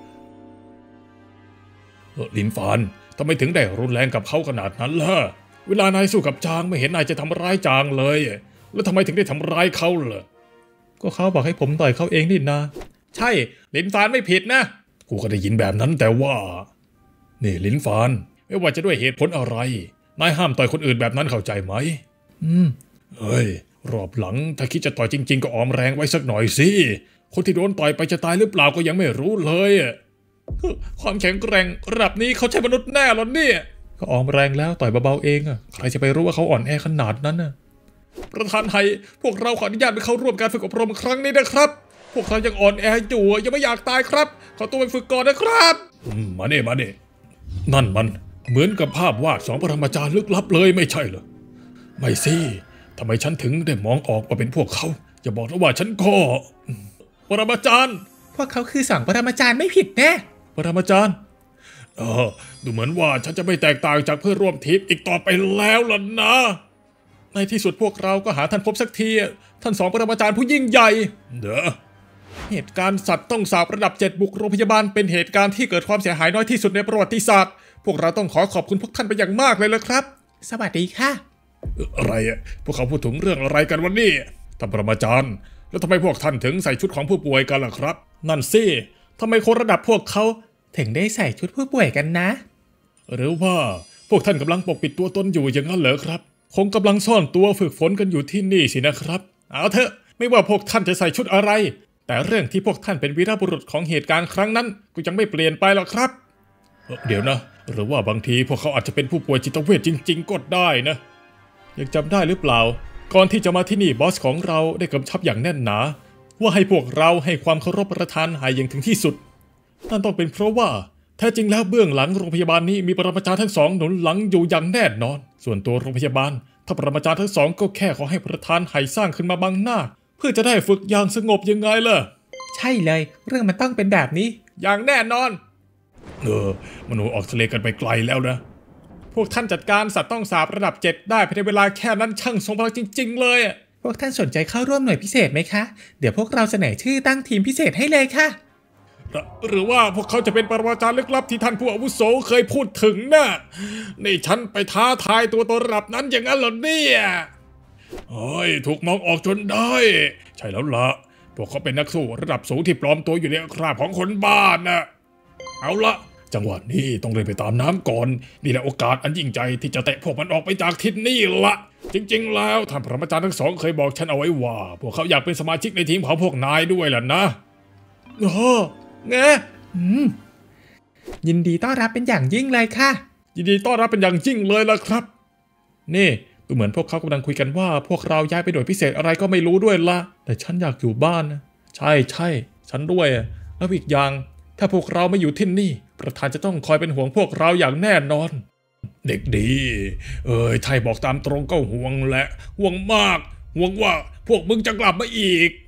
เออลินฟานทำไมถึงได้รุนแรงกับเขาขนาดนั้นล่ะเวลานายสู้กับจางไม่เห็นนายจะทำร้ายจางเลยแล้วทำไมถึงได้ทำร้ายเขาล่ะก็เขาบอกให้ผมต่อยเขาเองนี่นะใช่ลินฟานไม่ผิดนะกูก็ได้ยินแบบนั้นแต่ว่านี่ลินฟานไม่ว่าจะด้วยเหตุผลอะไรนายห้ามต่อยคนอื่นแบบนั้นเข้าใจไหมอืมเฮ้ยรอบหลังถ้าคิดจะต่อยจริงๆก็ออมแรงไว้สักหน่อยสิคนที่โดนต่อยไปจะตายหรือเปล่าก็ยังไม่รู้เลยความแข็งแกร่งระดับนี้เขาใช่มนุษย์แน่หรอเนี่ยก็ออมแรงแล้วต่อยเบาๆเองอะใครจะไปรู้ว่าเขาอ่อนแอขนาดนั้นน่ะประธานไทยพวกเราขออนุญาตไปเข้าร่วมการฝึกอบรมครั้งนี้นะครับพวกเรายังอ่อนแออยู่ยังไม่อยากตายครับขอตัวไปฝึกก่อนนะครับมาเน่มาเน่นั่นมันเหมือนกับภาพวาดสองปรมาจารย์ลึกลับเลยไม่ใช่เหรอไม่สิทำไมฉันถึงได้มองออกว่าเป็นพวกเขาจะบอกนะว่าฉันก็ปรมาจารย์พวกเขาคือสองปรมาจารย์ไม่ผิดแน่ปรมาจารย์เออดูเหมือนว่าฉันจะไม่แตกต่างจากเพื่อนร่วมทีมอีกต่อไปแล้วล่ะนะในที่สุดพวกเราก็หาท่านพบสักทีท่านสองปรมาจารย์ผู้ยิ่งใหญ่เด้อเหตุการณ์สัตว์ต้องสาบระดับเจ็ดบุกโรงพยาบาลเป็นเหตุการณ์ที่เกิดความเสียหายน้อยที่สุดในประวัติศาสตร์พวกเราต้องขอขอบคุณพวกท่านไปอย่างมากเลยละครับสวัสดีค่ะอะไรอ่ะพวกเขาพูดถึงเรื่องอะไรกันวันนี้ท่านปรมาจารย์แล้วทำไมพวกท่านถึงใส่ชุดของผู้ป่วยกันล่ะครับนั่นสิทำไมคนระดับพวกเขาถึงได้ใส่ชุดผู้ป่วยกันนะหรือว่าพวกท่านกำลังปกปิดตัวตนอยู่อย่างนั้นเหรอครับคงกำลังซ่อนตัวฝึกฝนกันอยู่ที่นี่สินะครับเอาเถอะไม่ว่าพวกท่านจะใส่ชุดอะไรแต่เรื่องที่พวกท่านเป็นวีรบุรุษของเหตุการณ์ครั้งนั้นก็ยังไม่เปลี่ยนไปหรอกครับเดี๋ยวนะหรือว่าบางทีพวกเขาอาจจะเป็นผู้ป่วยจิตเวชจริงๆก็ได้นะยังจำได้หรือเปล่าก่อนที่จะมาที่นี่บอสของเราได้กำชับอย่างแน่นหนาว่าให้พวกเราให้ความเคารพประธานหายอย่างถึงที่สุดนั่นต้องเป็นเพราะว่าแท้จริงแล้วเบื้องหลังโรงพยาบาลนี้มีปรมาจารย์ทั้งสองหนุนหลังอยู่อย่างแน่นอนส่วนตัวโรงพยาบาลถ้าปรมาจารย์ทั้งสองก็แค่ขอให้ประธานหายสร้างขึ้นมาบังหน้าเพื่อจะได้ฝึกอย่างสงบยังไงล่ะใช่เลยเรื่องมันต้องเป็นแบบนี้อย่างแน่นอนเออมนุษย์ออกทะเลกันไปไกลแล้วนะพวกท่านจัดการสัตว์ต้องสาบระดับเจ็ดได้ภายในเวลาแค่นั้นช่างทรงพลังจริงๆเลยพวกท่านสนใจเข้าร่วมหน่วยพิเศษไหมคะเดี๋ยวพวกเราเสนอชื่อตั้งทีมพิเศษให้เลยค่ะหรือว่าพวกเขาจะเป็นปรมาจารย์ลึกลับที่ท่านผู้อาวุโสเคยพูดถึงนะนี่ฉันไปท้าทายตัวตนระดับนั้นอย่างนั้นเหรอเนี่ยเฮ้ยถูกมองออกจนได้ใช่แล้วละพวกเขาเป็นนักสู้ระดับสูงที่ปลอมตัวอยู่ในคราบของคนบ้านนะเอาละจังหวะนี้ต้องเลยไปตามน้ำก่อนนี่แหละโอกาสอันยิ่งใหญ่ที่จะเตะพวกมันออกไปจากที่นี่ละจริงๆแล้วท่านปรมาจารย์ทั้งสองเคยบอกฉันเอาไว้ว่าพวกเขาอยากเป็นสมาชิกในทีมของพวกนายด้วยล่ะนะโอ้ไงอืมยินดีต้อนรับเป็นอย่างยิ่งเลยค่ะยินดีต้อนรับเป็นอย่างยิ่งเลยล่ะครับนี่ดูเหมือนพวกเขากำลังคุยกันว่าพวกเราย้ายไปหน่วยพิเศษอะไรก็ไม่รู้ด้วยละแต่ฉันอยากอยู่บ้านนะใช่ใช่ฉันด้วยแล้วอีกอย่างถ้าพวกเราไม่อยู่ที่นี่ประธานจะต้องคอยเป็นห่วงพวกเราอย่างแน่นอนเด็กดีเอ้ยไทยบอกตามตรงก็ห่วงแหละห่วงมากห่วงว่าพวกมึงจะกลับมาอีก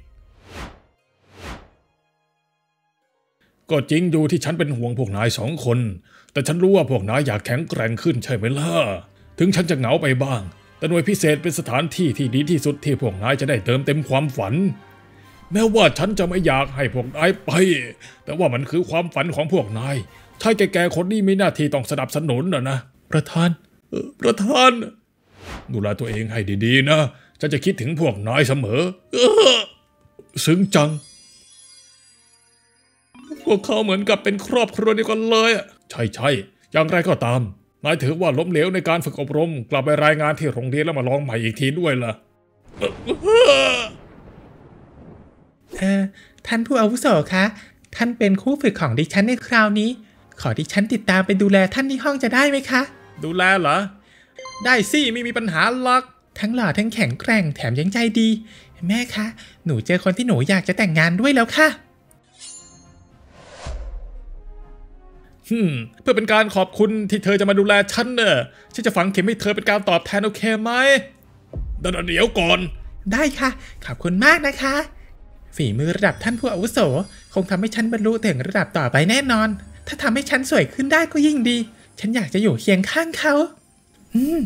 ก็จริงอยู่ที่ฉันเป็นห่วงพวกนายสองคนแต่ฉันรู้ว่าพวกนายอยากแข็งแกร่งขึ้นใช่ไหมล่ะถึงฉันจะเหงาไปบ้างแต่หน่วยพิเศษเป็นสถานที่ที่ดีที่สุดที่พวกนายจะได้เติมเต็มความฝันแม้ว่าฉันจะไม่อยากให้พวกนายไปแต่ว่ามันคือความฝันของพวกนายชายแก่ๆคนนี้มีหน้าที่ต้องสนับสนุนนะนะประธานเออประธานดูแลตัวเองให้ดีๆนะฉันจะคิดถึงพวกนายเสมอเออซึ้งจังพวกเขาเหมือนกับเป็นครอบครัวเดียวกันเลยใช่ใช่อย่างไรก็ตามนายถือว่าล้มเหลวในการฝึกอบรมกลับไปรายงานที่โรงเรียนแล้วมาลองใหม่อีกทีด้วยล่ะเออท่านผู้อาวุโสคะท่านเป็นคู่ฝึกของดิฉันในคราวนี้ขอดิฉันติดตามไปดูแลท่านที่ห้องจะได้ไหมคะดูแลเหรอได้สิไม่มีปัญหาหรอกทั้งหล่อทั้งแข็งแกร่งแถมยังใจดีแม่คะหนูเจอคนที่หนูอยากจะแต่งงานด้วยแล้วค่ะฮึมเพื่อเป็นการขอบคุณที่เธอจะมาดูแลฉันเนอะฉันจะฝังเข็มให้เธอเป็นการตอบแทนโอเคไหมเดี๋ยวก่อนได้ค่ะขอบคุณมากนะคะฝีมือระดับท่านผู้อาวุโสคงทำให้ฉันบรรลุถึงระดับต่อไปแน่นอนถ้าทำให้ฉันสวยขึ้นได้ก็ยิ่งดีฉันอยากจะอยู่เคียงข้างเขาอืม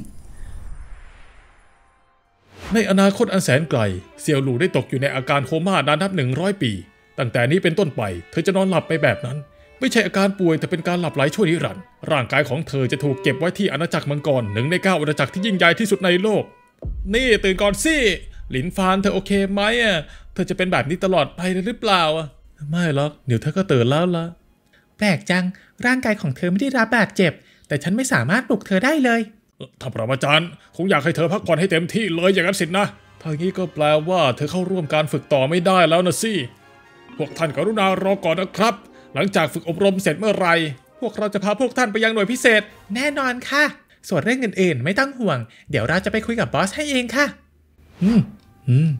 ในอนาคตอันแสนไกลเซียวหลู่ได้ตกอยู่ในอาการโคม่านานนับหนึ่งร้อยปีตั้งแต่นี้เป็นต้นไปเธอจะนอนหลับไปแบบนั้นไม่ใช่อาการป่วยแต่เป็นการหลับไหลชั่วนิรันดร์ร่างกายของเธอจะถูกเก็บไว้ที่อาณาจักรมังกรหนึ่งในเก้าอาณาจักรที่ยิ่งใหญ่ที่สุดในโลกนี่ตื่นก่อนสิหลินฟานเธอโอเคไหมอ่ะเธอจะเป็นแบบนี้ตลอดไปหรือเปล่าอ่ะไม่หรอกเดี๋ยวเธอก็ตื่นแล้วละแปลกจังร่างกายของเธอไม่ได้รับบาดเจ็บแต่ฉันไม่สามารถปลุกเธอได้เลยท่านปรมาจารย์คงอยากให้เธอพักผ่อนให้เต็มที่เลยอย่างนั้นสินะถ้างี้ก็แปลว่าเธอเข้าร่วมการฝึกต่อไม่ได้แล้วนะสิพวกท่านกรุณารอก่อนนะครับหลังจากฝึกอบรมเสร็จเมื่อไหร่พวกเราจะพาพวกท่านไปยังหน่วยพิเศษแน่นอนค่ะส่วนเรื่องอื่นๆไม่ต้องห่วงเดี๋ยวเราจะไปคุยกับบอสให้เองค่ะอืมอืม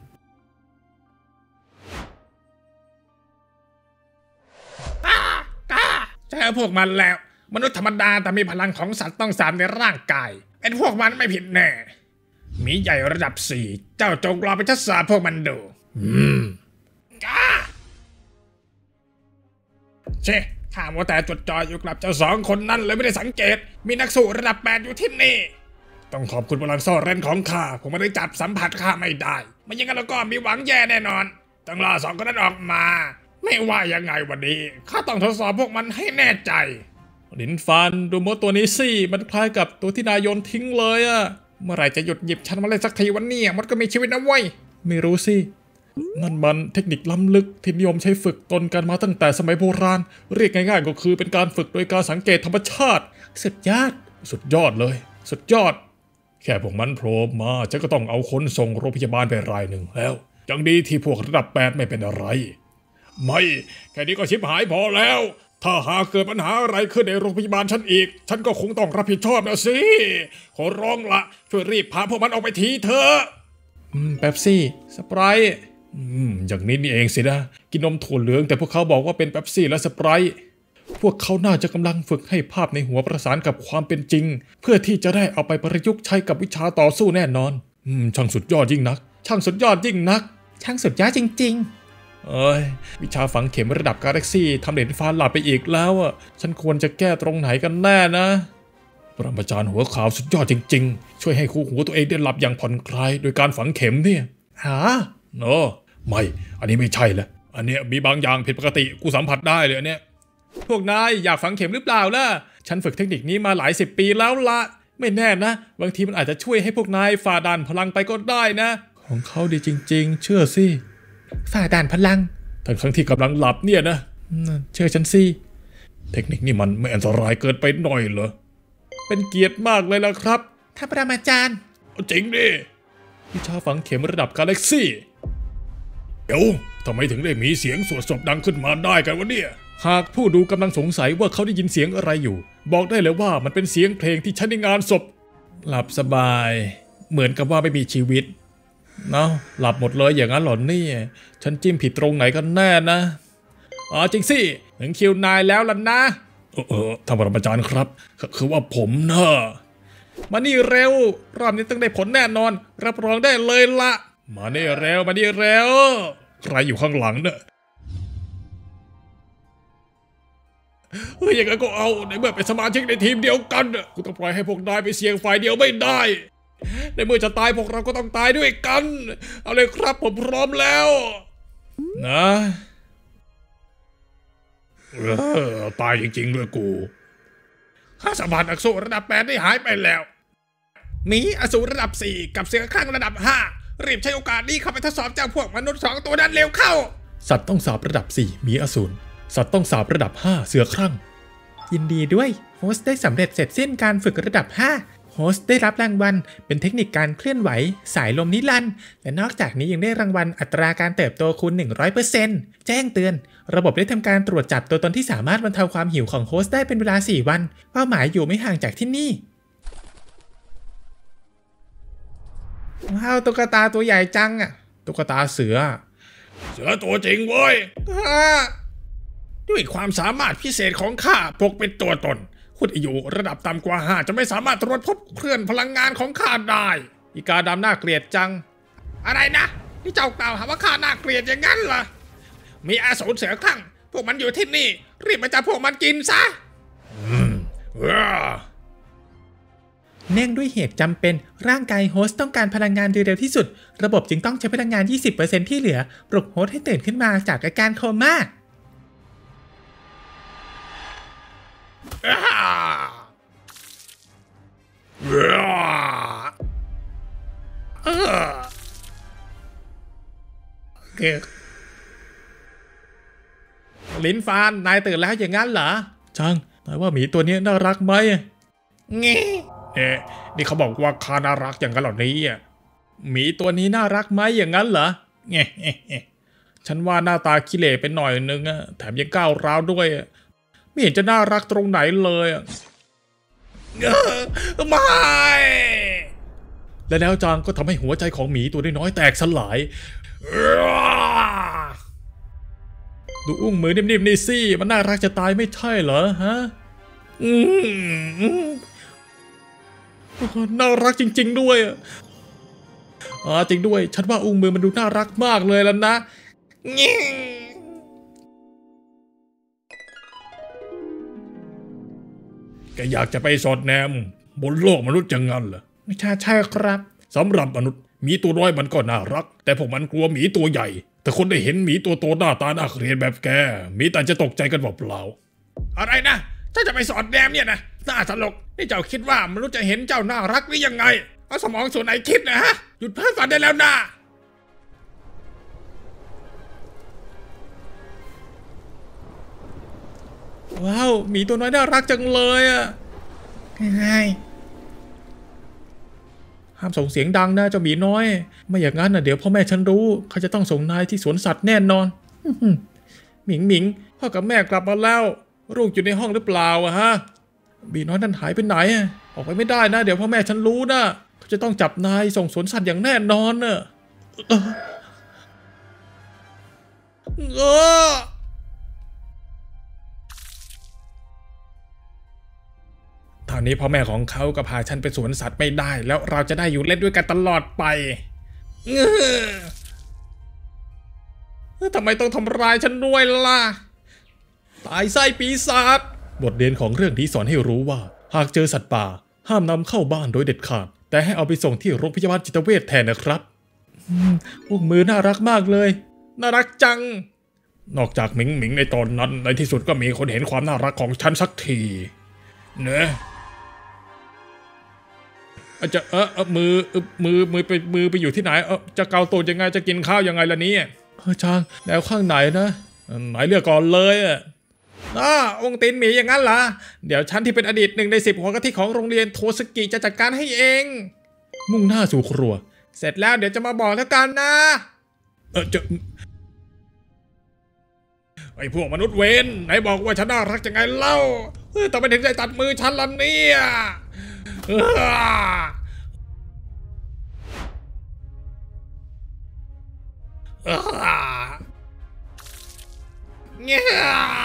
ตาตาเจอพวกมันแล้วมนุษย์ธรรมดาแต่มีพลังของสัตว์ต้องสามในร่างกายเป็นพวกมันไม่ผิดแน่หมีใหญ่ระดับสี่เจ้าจงรอไปทดสอบพวกมันดูอืมก้าเช่ข้ามัวแต่จดจ่ออยู่กับเจ้าสองคนนั้นเลยไม่ได้สังเกตมีนักสู้ระดับแปดอยู่ที่นี่ต้องขอบคุณพลังซ่อนเร้นของข้าผมไม่ได้จับสัมผัสข้าไม่ได้ไม่อย่างนั้นแล้วก็มีหวังแย่แน่นอนต้องรอสองคนนั้นออกมาไม่ว่ายังไงวันนี้ข้าต้องทดสอบพวกมันให้แน่ใจหลินฟานดูมดตัวนี้สิมันคล้ายกับตัวที่นายโยนทิ้งเลยอะเมื่อไหร่จะหยุดหยิบฉันมาเล่นสักทีวันนี้มันก็มีชีวิตนะเว้ยไม่รู้สินั่นมันเทคนิคล้ำลึกที่นิยมใช้ฝึกตนกันมาตั้งแต่สมัยโบราณเรียกง่ายๆก็คือเป็นการฝึกโดยการสังเกตธรรมชาติสุดยอดสุดยอดเลยสุดยอดแค่พวกมันโผล่มาฉันก็ต้องเอาคนส่งโรงพยาบาลไปรายหนึ่งแล้วยังดีที่พวกระดับแปดไม่เป็นอะไรไม่แค่นี้ก็ชิบหายพอแล้วถ้าหากเกิดปัญหาอะไรขึ้นในโรงพยาบาลฉันอีกฉันก็คงต้องรับผิดชอบนะสิขอร้องละช่วยรีบพาพวกมันออกไปทีเถอะอืมเป๊ปซี่สไปร์อืมอย่างนี้นี่เองสินะกินนมถั่วเหลืองแต่พวกเขาบอกว่าเป็นเป๊ปซี่และสไปร์พวกเขาน่าจะกำลังฝึกให้ภาพในหัวประสานกับความเป็นจริงเพื่อที่จะได้เอาไปประยุกต์ใช้กับวิชาต่อสู้แน่นอนอืมช่างสุดยอดยิ่งนักช่างสุดยอดยิ่งนักช่างสุดยอดจริงๆเอ้ยวิชาฝังเข็มระดับกาแล็กซี่ทำเหรียญฟ้าหลับไปอีกแล้วอ่ะฉันควรจะแก้ตรงไหนกันแน่นะปรมาจารย์หัวขาวสุดยอดจริงๆช่วยให้คู่หูตัวเองได้หลับอย่างผ่อนคลายโดยการฝังเข็มเนี่ยฮะโนไม่อันนี้ไม่ใช่ละอันเนี้ยมีบางอย่างผิดปกติกูสัมผัสได้เลยอันเนี้ยพวกนายอยากฝังเข็มหรือเปล่าล่ะฉันฝึกเทคนิคนี้มาหลายสิบปีแล้วละไม่แน่นะบางทีมันอาจจะช่วยให้พวกนายฝ่าด่านพลังไปก็ได้นะของเขาดีจริงๆเชื่อสิฝ่าด่านพลังทั้งทั้งที่กำลังหลับเนี่ยนะเชื่อฉันสิเทคนิคนี้มันไม่อันตรายเกินไปหน่อยเหรอเป็นเกียรติมากเลยล่ะครับท่านปรมาจารย์จริงดิวิชาฝังเข็มระดับกาแล็กซี่เดี๋ยวทำไมถึงได้มีเสียงสวดศพดังขึ้นมาได้กันวะเนี่ยหากผู้ดูกำลังสงสัยว่าเขาได้ยินเสียงอะไรอยู่บอกได้เลยว่ามันเป็นเสียงเพลงที่ใช้ในงานศพหลับสบายเหมือนกับว่าไม่มีชีวิตเนาะหลับหมดเลยอย่างนั้นหรอเนี่ยฉันจิ้มผิดตรงไหนกันแน่นะอ๋อจริงสิถึงคิวนายแล้วล่ะนะเออเออท่านปรมาจารย์ครับคือว่าผมเนอะมานี่เร็วรอบนี้ต้องได้ผลแน่นอนรับรองได้เลยละมานี่เร็วมานี่เร็วใครอยู่ข้างหลังเนี่ยเฮ้ยอย่างนั้นก็เอาในเมื่อเป็นสมาชิกในทีมเดียวกันกูต้องปล่อยให้พวกนายไปเสี่ยงฝ่ายเดียวไม่ได้ในเมื่อจะตายพวกเราก็ต้องตายด้วยกันเอาเลยครับผมพร้อมแล้วนะเออตายจริงๆด้วยกูข้าสัมผัสอสูรระดับแปดได้หายไปแล้วมีอสูรระดับสี่กับเสือคลั่งระดับห้ารีบใช้โอกาสนี้เข้าไปทดสอบเจ้าพวกมนุษย์สองตัวนั้นเร็วเข้าสัตว์ต้องสาบระดับสี่มีอสูรสัตว์ต้องสาบระดับห้าเสือคลั่งยินดีด้วยโฮสต์ได้สำเร็จเสร็จสิ้นการฝึกระดับห้าโฮสต์ได้รับรางวัลเป็นเทคนิคการเคลื่อนไหวสายลมนิรันดร์และนอกจากนี้ยังได้รางวัลอัตราการเติบโตคูณ หนึ่งร้อยเปอร์เซ็นต์ แจ้งเตือนระบบได้ทำการตรวจจับตัวตนที่สามารถบรรเทาความหิวของโฮสต์ได้เป็นเวลาสี่วันเป้าหมายอยู่ไม่ห่างจากที่นี่ว้าวตุ๊กตาตัวใหญ่จังอะตุ๊กตาเสือเสือตัวจริงเว้ยด้วยความสามารถพิเศษของข้าพกเป็นตัวตนคุณอยู่ระดับต่ำกว่าห้าจะไม่สามารถตรวจพบเคลื่อนพลังงานของข้าได้อีกาดำน่าเกลียดจังอะไรนะที่เจ้ากล่าวหาว่าข้าน่าเกลียดอย่างนั้นเหรอมีอสูรเสือคลั่งพวกมันอยู่ที่นี่รีบมาจับพวกมันกินซะเนื่องด้วยเหตุจำเป็นร่างกายโฮสต์ต้องการพลังงานโดยเร็วที่สุดระบบจึงต้องใช้พลังงาน ยี่สิบเปอร์เซ็นต์ ที่เหลือปลุกโฮสต์ให้ตื่นขึ้นมาจากอาการโคม่าลิ้นฟานนายตื่นแล้วอย่างนั้นเหรอจังนายว่าหมีตัวนี้น่ารักไหมเงี้เอ๊ะนี่เขาบอกว่าข้าน่ารักอย่างกันเหล่านี้อ่ะหมีตัวนี้น่ารักไหมอย่างนั้นเหรอเงี้ฉันว่าหน้าตาขี้เหร่เป็นหน่อยนึงอ่ะแถมยังก้าวร้าวด้วยไม่เห็นจะน่ารักตรงไหนเลยอ่ะไม่และแล้วจางก็ทำให้หัวใจของหมีตัวน้อยแตกสลายดูอุ้งมือนิ่มๆนี่สิมันน่ารักจะตายไม่ใช่เหรอฮะน่ารักจริงๆด้วยอ่าจริงด้วยฉันว่าอุ้งมือมันดูน่ารักมากเลยแล้วนะแกอยากจะไปสอดแนมบนโลกมนุษย์จังงั้นเหรอไม่ใช่ใช่ครับสำหรับมนุษย์หมีตัวน้อยมันก็น่ารักแต่พวกมันกลัวหมีตัวใหญ่แต่คนได้เห็นหมีตัวโตหน้าตาน่าเกลียดแบบแกมีแต่จะตกใจกันเปล่าๆอะไรนะถ้าจะไปสอดแนมเนี่ยนะน่าตลกนี่เจ้าคิดว่ามนุษย์จะเห็นเจ้าน่ารักหรือยังไงเอาสมองส่วนไหนคิดนะฮะหยุดเพ้อฝันได้แล้วนะว้าวหมีตัวน้อยน่ารักจังเลยอ่ะง่ายห้ามส่งเสียงดังนะเจ้าหมีน้อยไม่อย่างนั้นนะเดี๋ยวพ่อแม่ฉันรู้เขาจะต้องส่งนายที่สวนสัตว์แน่นอนหมิงหมิงพ่อกับแม่กลับมาแล้วลูกอยู่ในห้องหรือเปล่าอะฮะหมีน้อยนั่นหายไปไหนออกไปไม่ได้นะเดี๋ยวพ่อแม่ฉันรู้นะเขาจะต้องจับนายส่งสวนสัตว์อย่างแน่นอนน่ะเออทางนี้พ่อแม่ของเขาก็พาฉันไปสวนสัตว์ไม่ได้แล้วเราจะได้อยู่เล่นด้วยกันตลอดไปทำไมต้องทำร้ายฉันด้วยล่ะตายไส้ปีศาจบทเรียนของเรื่องนี้สอนให้รู้ว่าหากเจอสัตว์ป่าห้ามนำเข้าบ้านโดยเด็ดขาดแต่ให้เอาไปส่งที่โรงพยาบาลจิตเวชแทนนะครับพวกมือน่ารักมากเลยน่ารักจังนอกจากหมิงหมิงในตอนนั้นในที่สุดก็มีคนเห็นความน่ารักของฉันสักทีเนอะอาจจะเออเออมือมือมือไปมือไปอยู่ที่ไหนเออจะเกาตูดยังไงจะกินข้าวยังไงล่ะเนี่ยเออช่างแนวข้างไหนนะไหนเลือกก่อนเลยอ่ะอ้าองค์ตีนหมีอย่างนั้นเหรอเดี๋ยวฉันที่เป็นอดีตหนึ่งในสิบหัวกะทิของโรงเรียนโทสกิจะจัดการให้เองมุ่งหน้าสู่ครัวเสร็จแล้วเดี๋ยวจะมาบอกแล้วกันนะเออจะไอ้พวกมนุษย์เวนไหนบอกว่าฉันน่ารักยังไงเล่าแต่ไม่ถึงใจตัดมือฉันละเนี่ยเงี้ย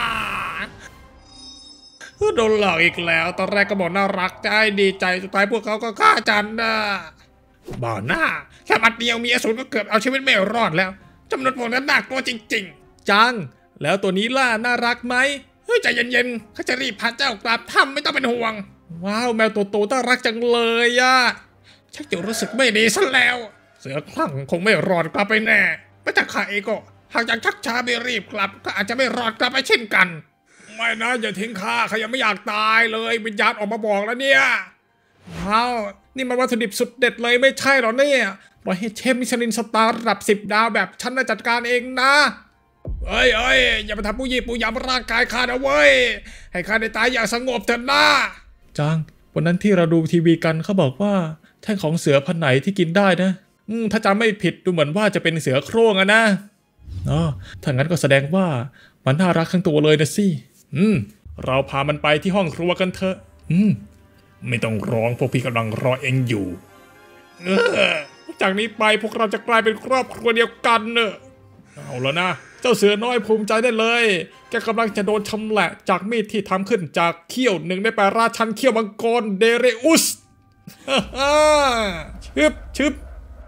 โดนหลอกอีกแล้วตอนแรกก็บอกน่ารักใจดีใจสุดท้ายพวกเขาก็ฆ่าฉันนะบ้าหน้าแค่บัดเดียวมีอสูรก็เกือบเอาชีวิตไม่รอดแล้วจำนวนพวกนั้นน่ากลัวจริงๆจังแล้วตัวนี้ล่ะน่ารักไหมเฮ้ยใจเย็นๆเขาจะรีบพาเจ้ากลับถ้ำไม่ต้องเป็นห่วงว้าวแมวตัวโตน่ารักจังเลยอะชักจะรู้สึกไม่ดีซะแล้วเสือคลั่งคงไม่รอดกลับไปแน่ไม่แต่ข้าเองก็หากจากชักช้าไม่รีบกลับก็อาจจะไม่รอดกลับไปเช่นกันไม่นะอย่าทิ้งข้าข้ายังไม่อยากตายเลยวิญญาณออกมาบอกแล้วเนี่ยว้าวนี่มันวัตถุดิบสุดเด็ดเลยไม่ใช่หรอเนี่ยปล่อยให้เชฟมิชลินสตาร์ระดับสิบดาวแบบฉันจัดการเองนะเอ้ยเอ้ยอย่ามาทำผู้ยี่ปูยำร่างกายข้านะเว้ยให้ข้าได้ตายอย่างสงบเถอะนะจังวันนั้นที่เราดูทีวีกันเขาบอกว่าแท่งของเสือพันธุ์ไหนที่กินได้นะอืมถ้าจำไม่ผิดดูเหมือนว่าจะเป็นเสือโคร่งอะนะอ๋อถ้างั้นก็แสดงว่ามันน่ารักทั้งตัวเลยนะสิอืมเราพามันไปที่ห้องครัวกันเถอะอืมไม่ต้องร้องพวกพี่กำลังรอเองอยู่เออจากนี้ไปพวกเราจะกลายเป็นครอบครัวเดียวกันเนอะเอาแล้วนะเจ้าเสือน้อยภูมิใจได้เลยแกกำลังจะโดนชำแหละจากมีดที่ทำขึ้นจากเขี้ยวหนึ่งในแปดราชันเขี้ยวมังกรเดเรอุสฮ่าชึบชึบ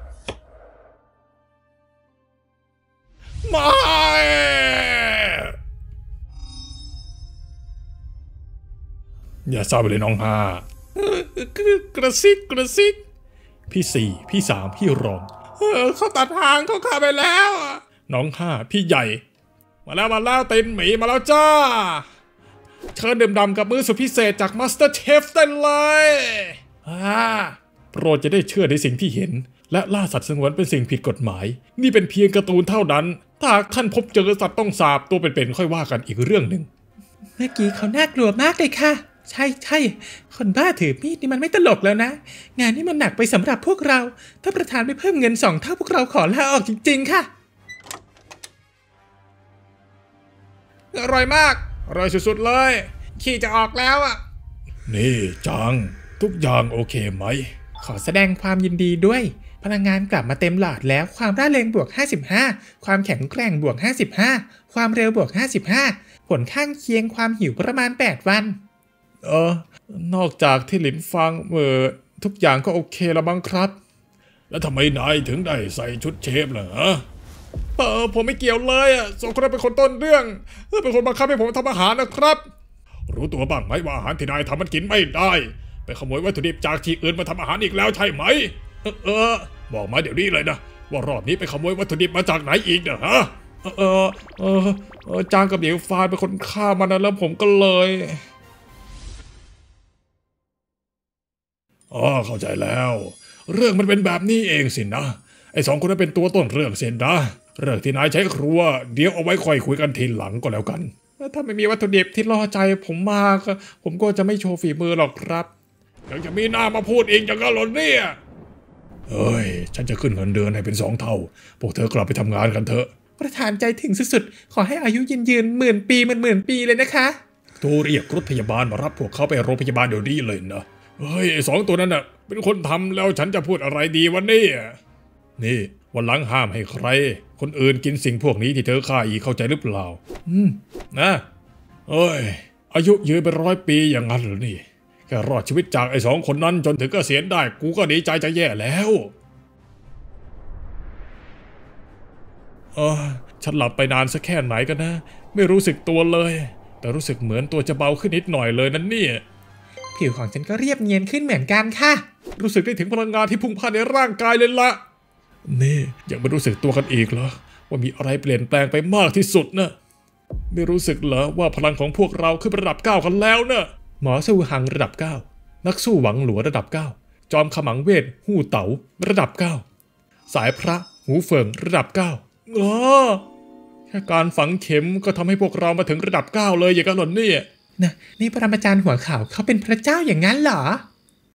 ไม่อย่าเศร้าไปเลยน้องฮากระซิกกระซิกพี่สี่พี่สามพี่รองเออเขาตัดทางเขาขาไปแล้วน้องห้าพี่ใหญ่มาแล้วมาแล้วเต็นหมีมาแล้วจ้าเชิญดื่มด่ำกับมื้อสุดพิเศษจากมาสเตอร์เชฟได้เลยอ่าโปรดจะได้เชื่อในสิ่งที่เห็นและล่าสัตว์สงวนเป็นสิ่งผิดกฎหมายนี่เป็นเพียงการ์ตูนเท่านั้นถ้าท่านพบเจอสัตว์ต้องสาบตัวเป็นๆค่อยว่ากันอีกเรื่องหนึ่งเมื่อกี้เขาน่ากลัวมากเลยค่ะใช่ใช่คนบ้าถือมีดนี่มันไม่ตลกแล้วนะงานนี้มันหนักไปสำหรับพวกเราถ้าประธานไม่เพิ่มเงินสองเท่าพวกเราขอลาออกจริงๆค่ะอร่อยมากอร่อยสุดๆเลยขี้จะออกแล้วอ่ะนี่จังทุกอย่างโอเคไหมขอแสดงความยินดีด้วยพลังงานกลับมาเต็มหลอดแล้วความร่าเริงบวกห้าสิบห้าความแข็งแกร่งบวกห้าสิบห้าความเร็วบวกห้าสิบห้าผลข้างเคียงความหิวประมาณแปดวันเออนอกจากที่หลินฟังเออทุกอย่างก็โอเคแล้วบ้างครับแล้วทำไมนายถึงได้ใส่ชุดเชฟล่ะฮะเออผมไม่เกี่ยวเลยอ่ะสองคนนั้นเป็นคนต้นเรื่องเป็นคนบังคับให้ผมทำอาหารนะครับรู้ตัวบ้างไหมว่าอาหารที่นายทำมันกินไม่ได้ไปขโมยวัตถุดิบจากที่อื่นมาทำอาหารอีกแล้วใช่ไหมเออเออบอกมาเดี๋ยวนี้เลยนะว่ารอบนี้ไปขโมยวัตถุดิบมาจากไหนอีกนะฮะเออเออเออจางกับเหลียวฟานเป็นคนฆ่ามันนะแล้วผมก็เลยอ๋อเข้าใจแล้วเรื่องมันเป็นแบบนี้เองสินะไอ้สองคนนั้นเป็นตัวต้นเรื่องเส้นนะเรื่องที่นายใช้ครัวเดี๋ยวเอาไว้ค่อยคุยกันทีหลังก็แล้วกันถ้าไม่มีวัตถุดิบที่ล่อใจผมมาก็ผมก็จะไม่โชว์ฝีมือหรอกครับยังจะมีหน้ามาพูดอีกอย่างนั้นหรอเนี่ยเฮ้ยฉันจะขึ้นเงินเดือนให้เป็นสองเท่าพวกเธอกลับไปทำงานกันเถอะประธานใจถึงสุดๆขอให้อายุยืนยืนหมื่นปีหมื่นหมื่นปีเลยนะคะโทรเรียกรถพยาบาลมารับพวกเขาไปโรงพยาบาลเดี๋ยวนี้เลยนะเฮ้ยไอ้สองตัวนั้นน่ะเป็นคนทำแล้วฉันจะพูดอะไรดีวันนี้นี่วันหลังห้ามให้ใครคนอื่นกินสิ่งพวกนี้ที่เธอฆ่าอีกเข้าใจหรือเปล่าอืมนะเอ้ยอายุยืนเป็นร้อยปีอย่างนั้นเหรอนี่แค่รอดชีวิตจากไอ้สองคนนั้นจนถึงเกษียณได้กูก็ดีใจจะแย่แล้วเออฉันหลับไปนานสักแค่ไหนกันนะไม่รู้สึกตัวเลยแต่รู้สึกเหมือนตัวจะเบาขึ้นนิดหน่อยเลยนั่นเนี่ยผิวของฉันก็เรียบเนียนขึ้นเหมือนกันค่ะรู้สึกได้ถึงพลังงานที่พุ่งพ่านในร่างกายเลยละนี่ยังไม่รู้สึกตัวกันอีกเหรอว่ามีอะไรเปลี่ยนแปลงไปมากที่สุดนะไม่รู้สึกเหรอว่าพลังของพวกเราขึ้นระดับเก้ากันแล้วเนะหมอสู้หังระดับเก้านักสู้หวังหลัวระดับเก้าจอมขมังเวทหู้เต๋าระดับเก้าสายพระหูเฟิงระดับเก้าอ๋อแค่การฝังเข็มก็ทำให้พวกเรามาถึงระดับเก้าเลยอย่างกันหรอเนี่ยนะนี่ปรมาจารย์หัวขาวเขาเป็นพระเจ้าอย่างนั้นเหรอ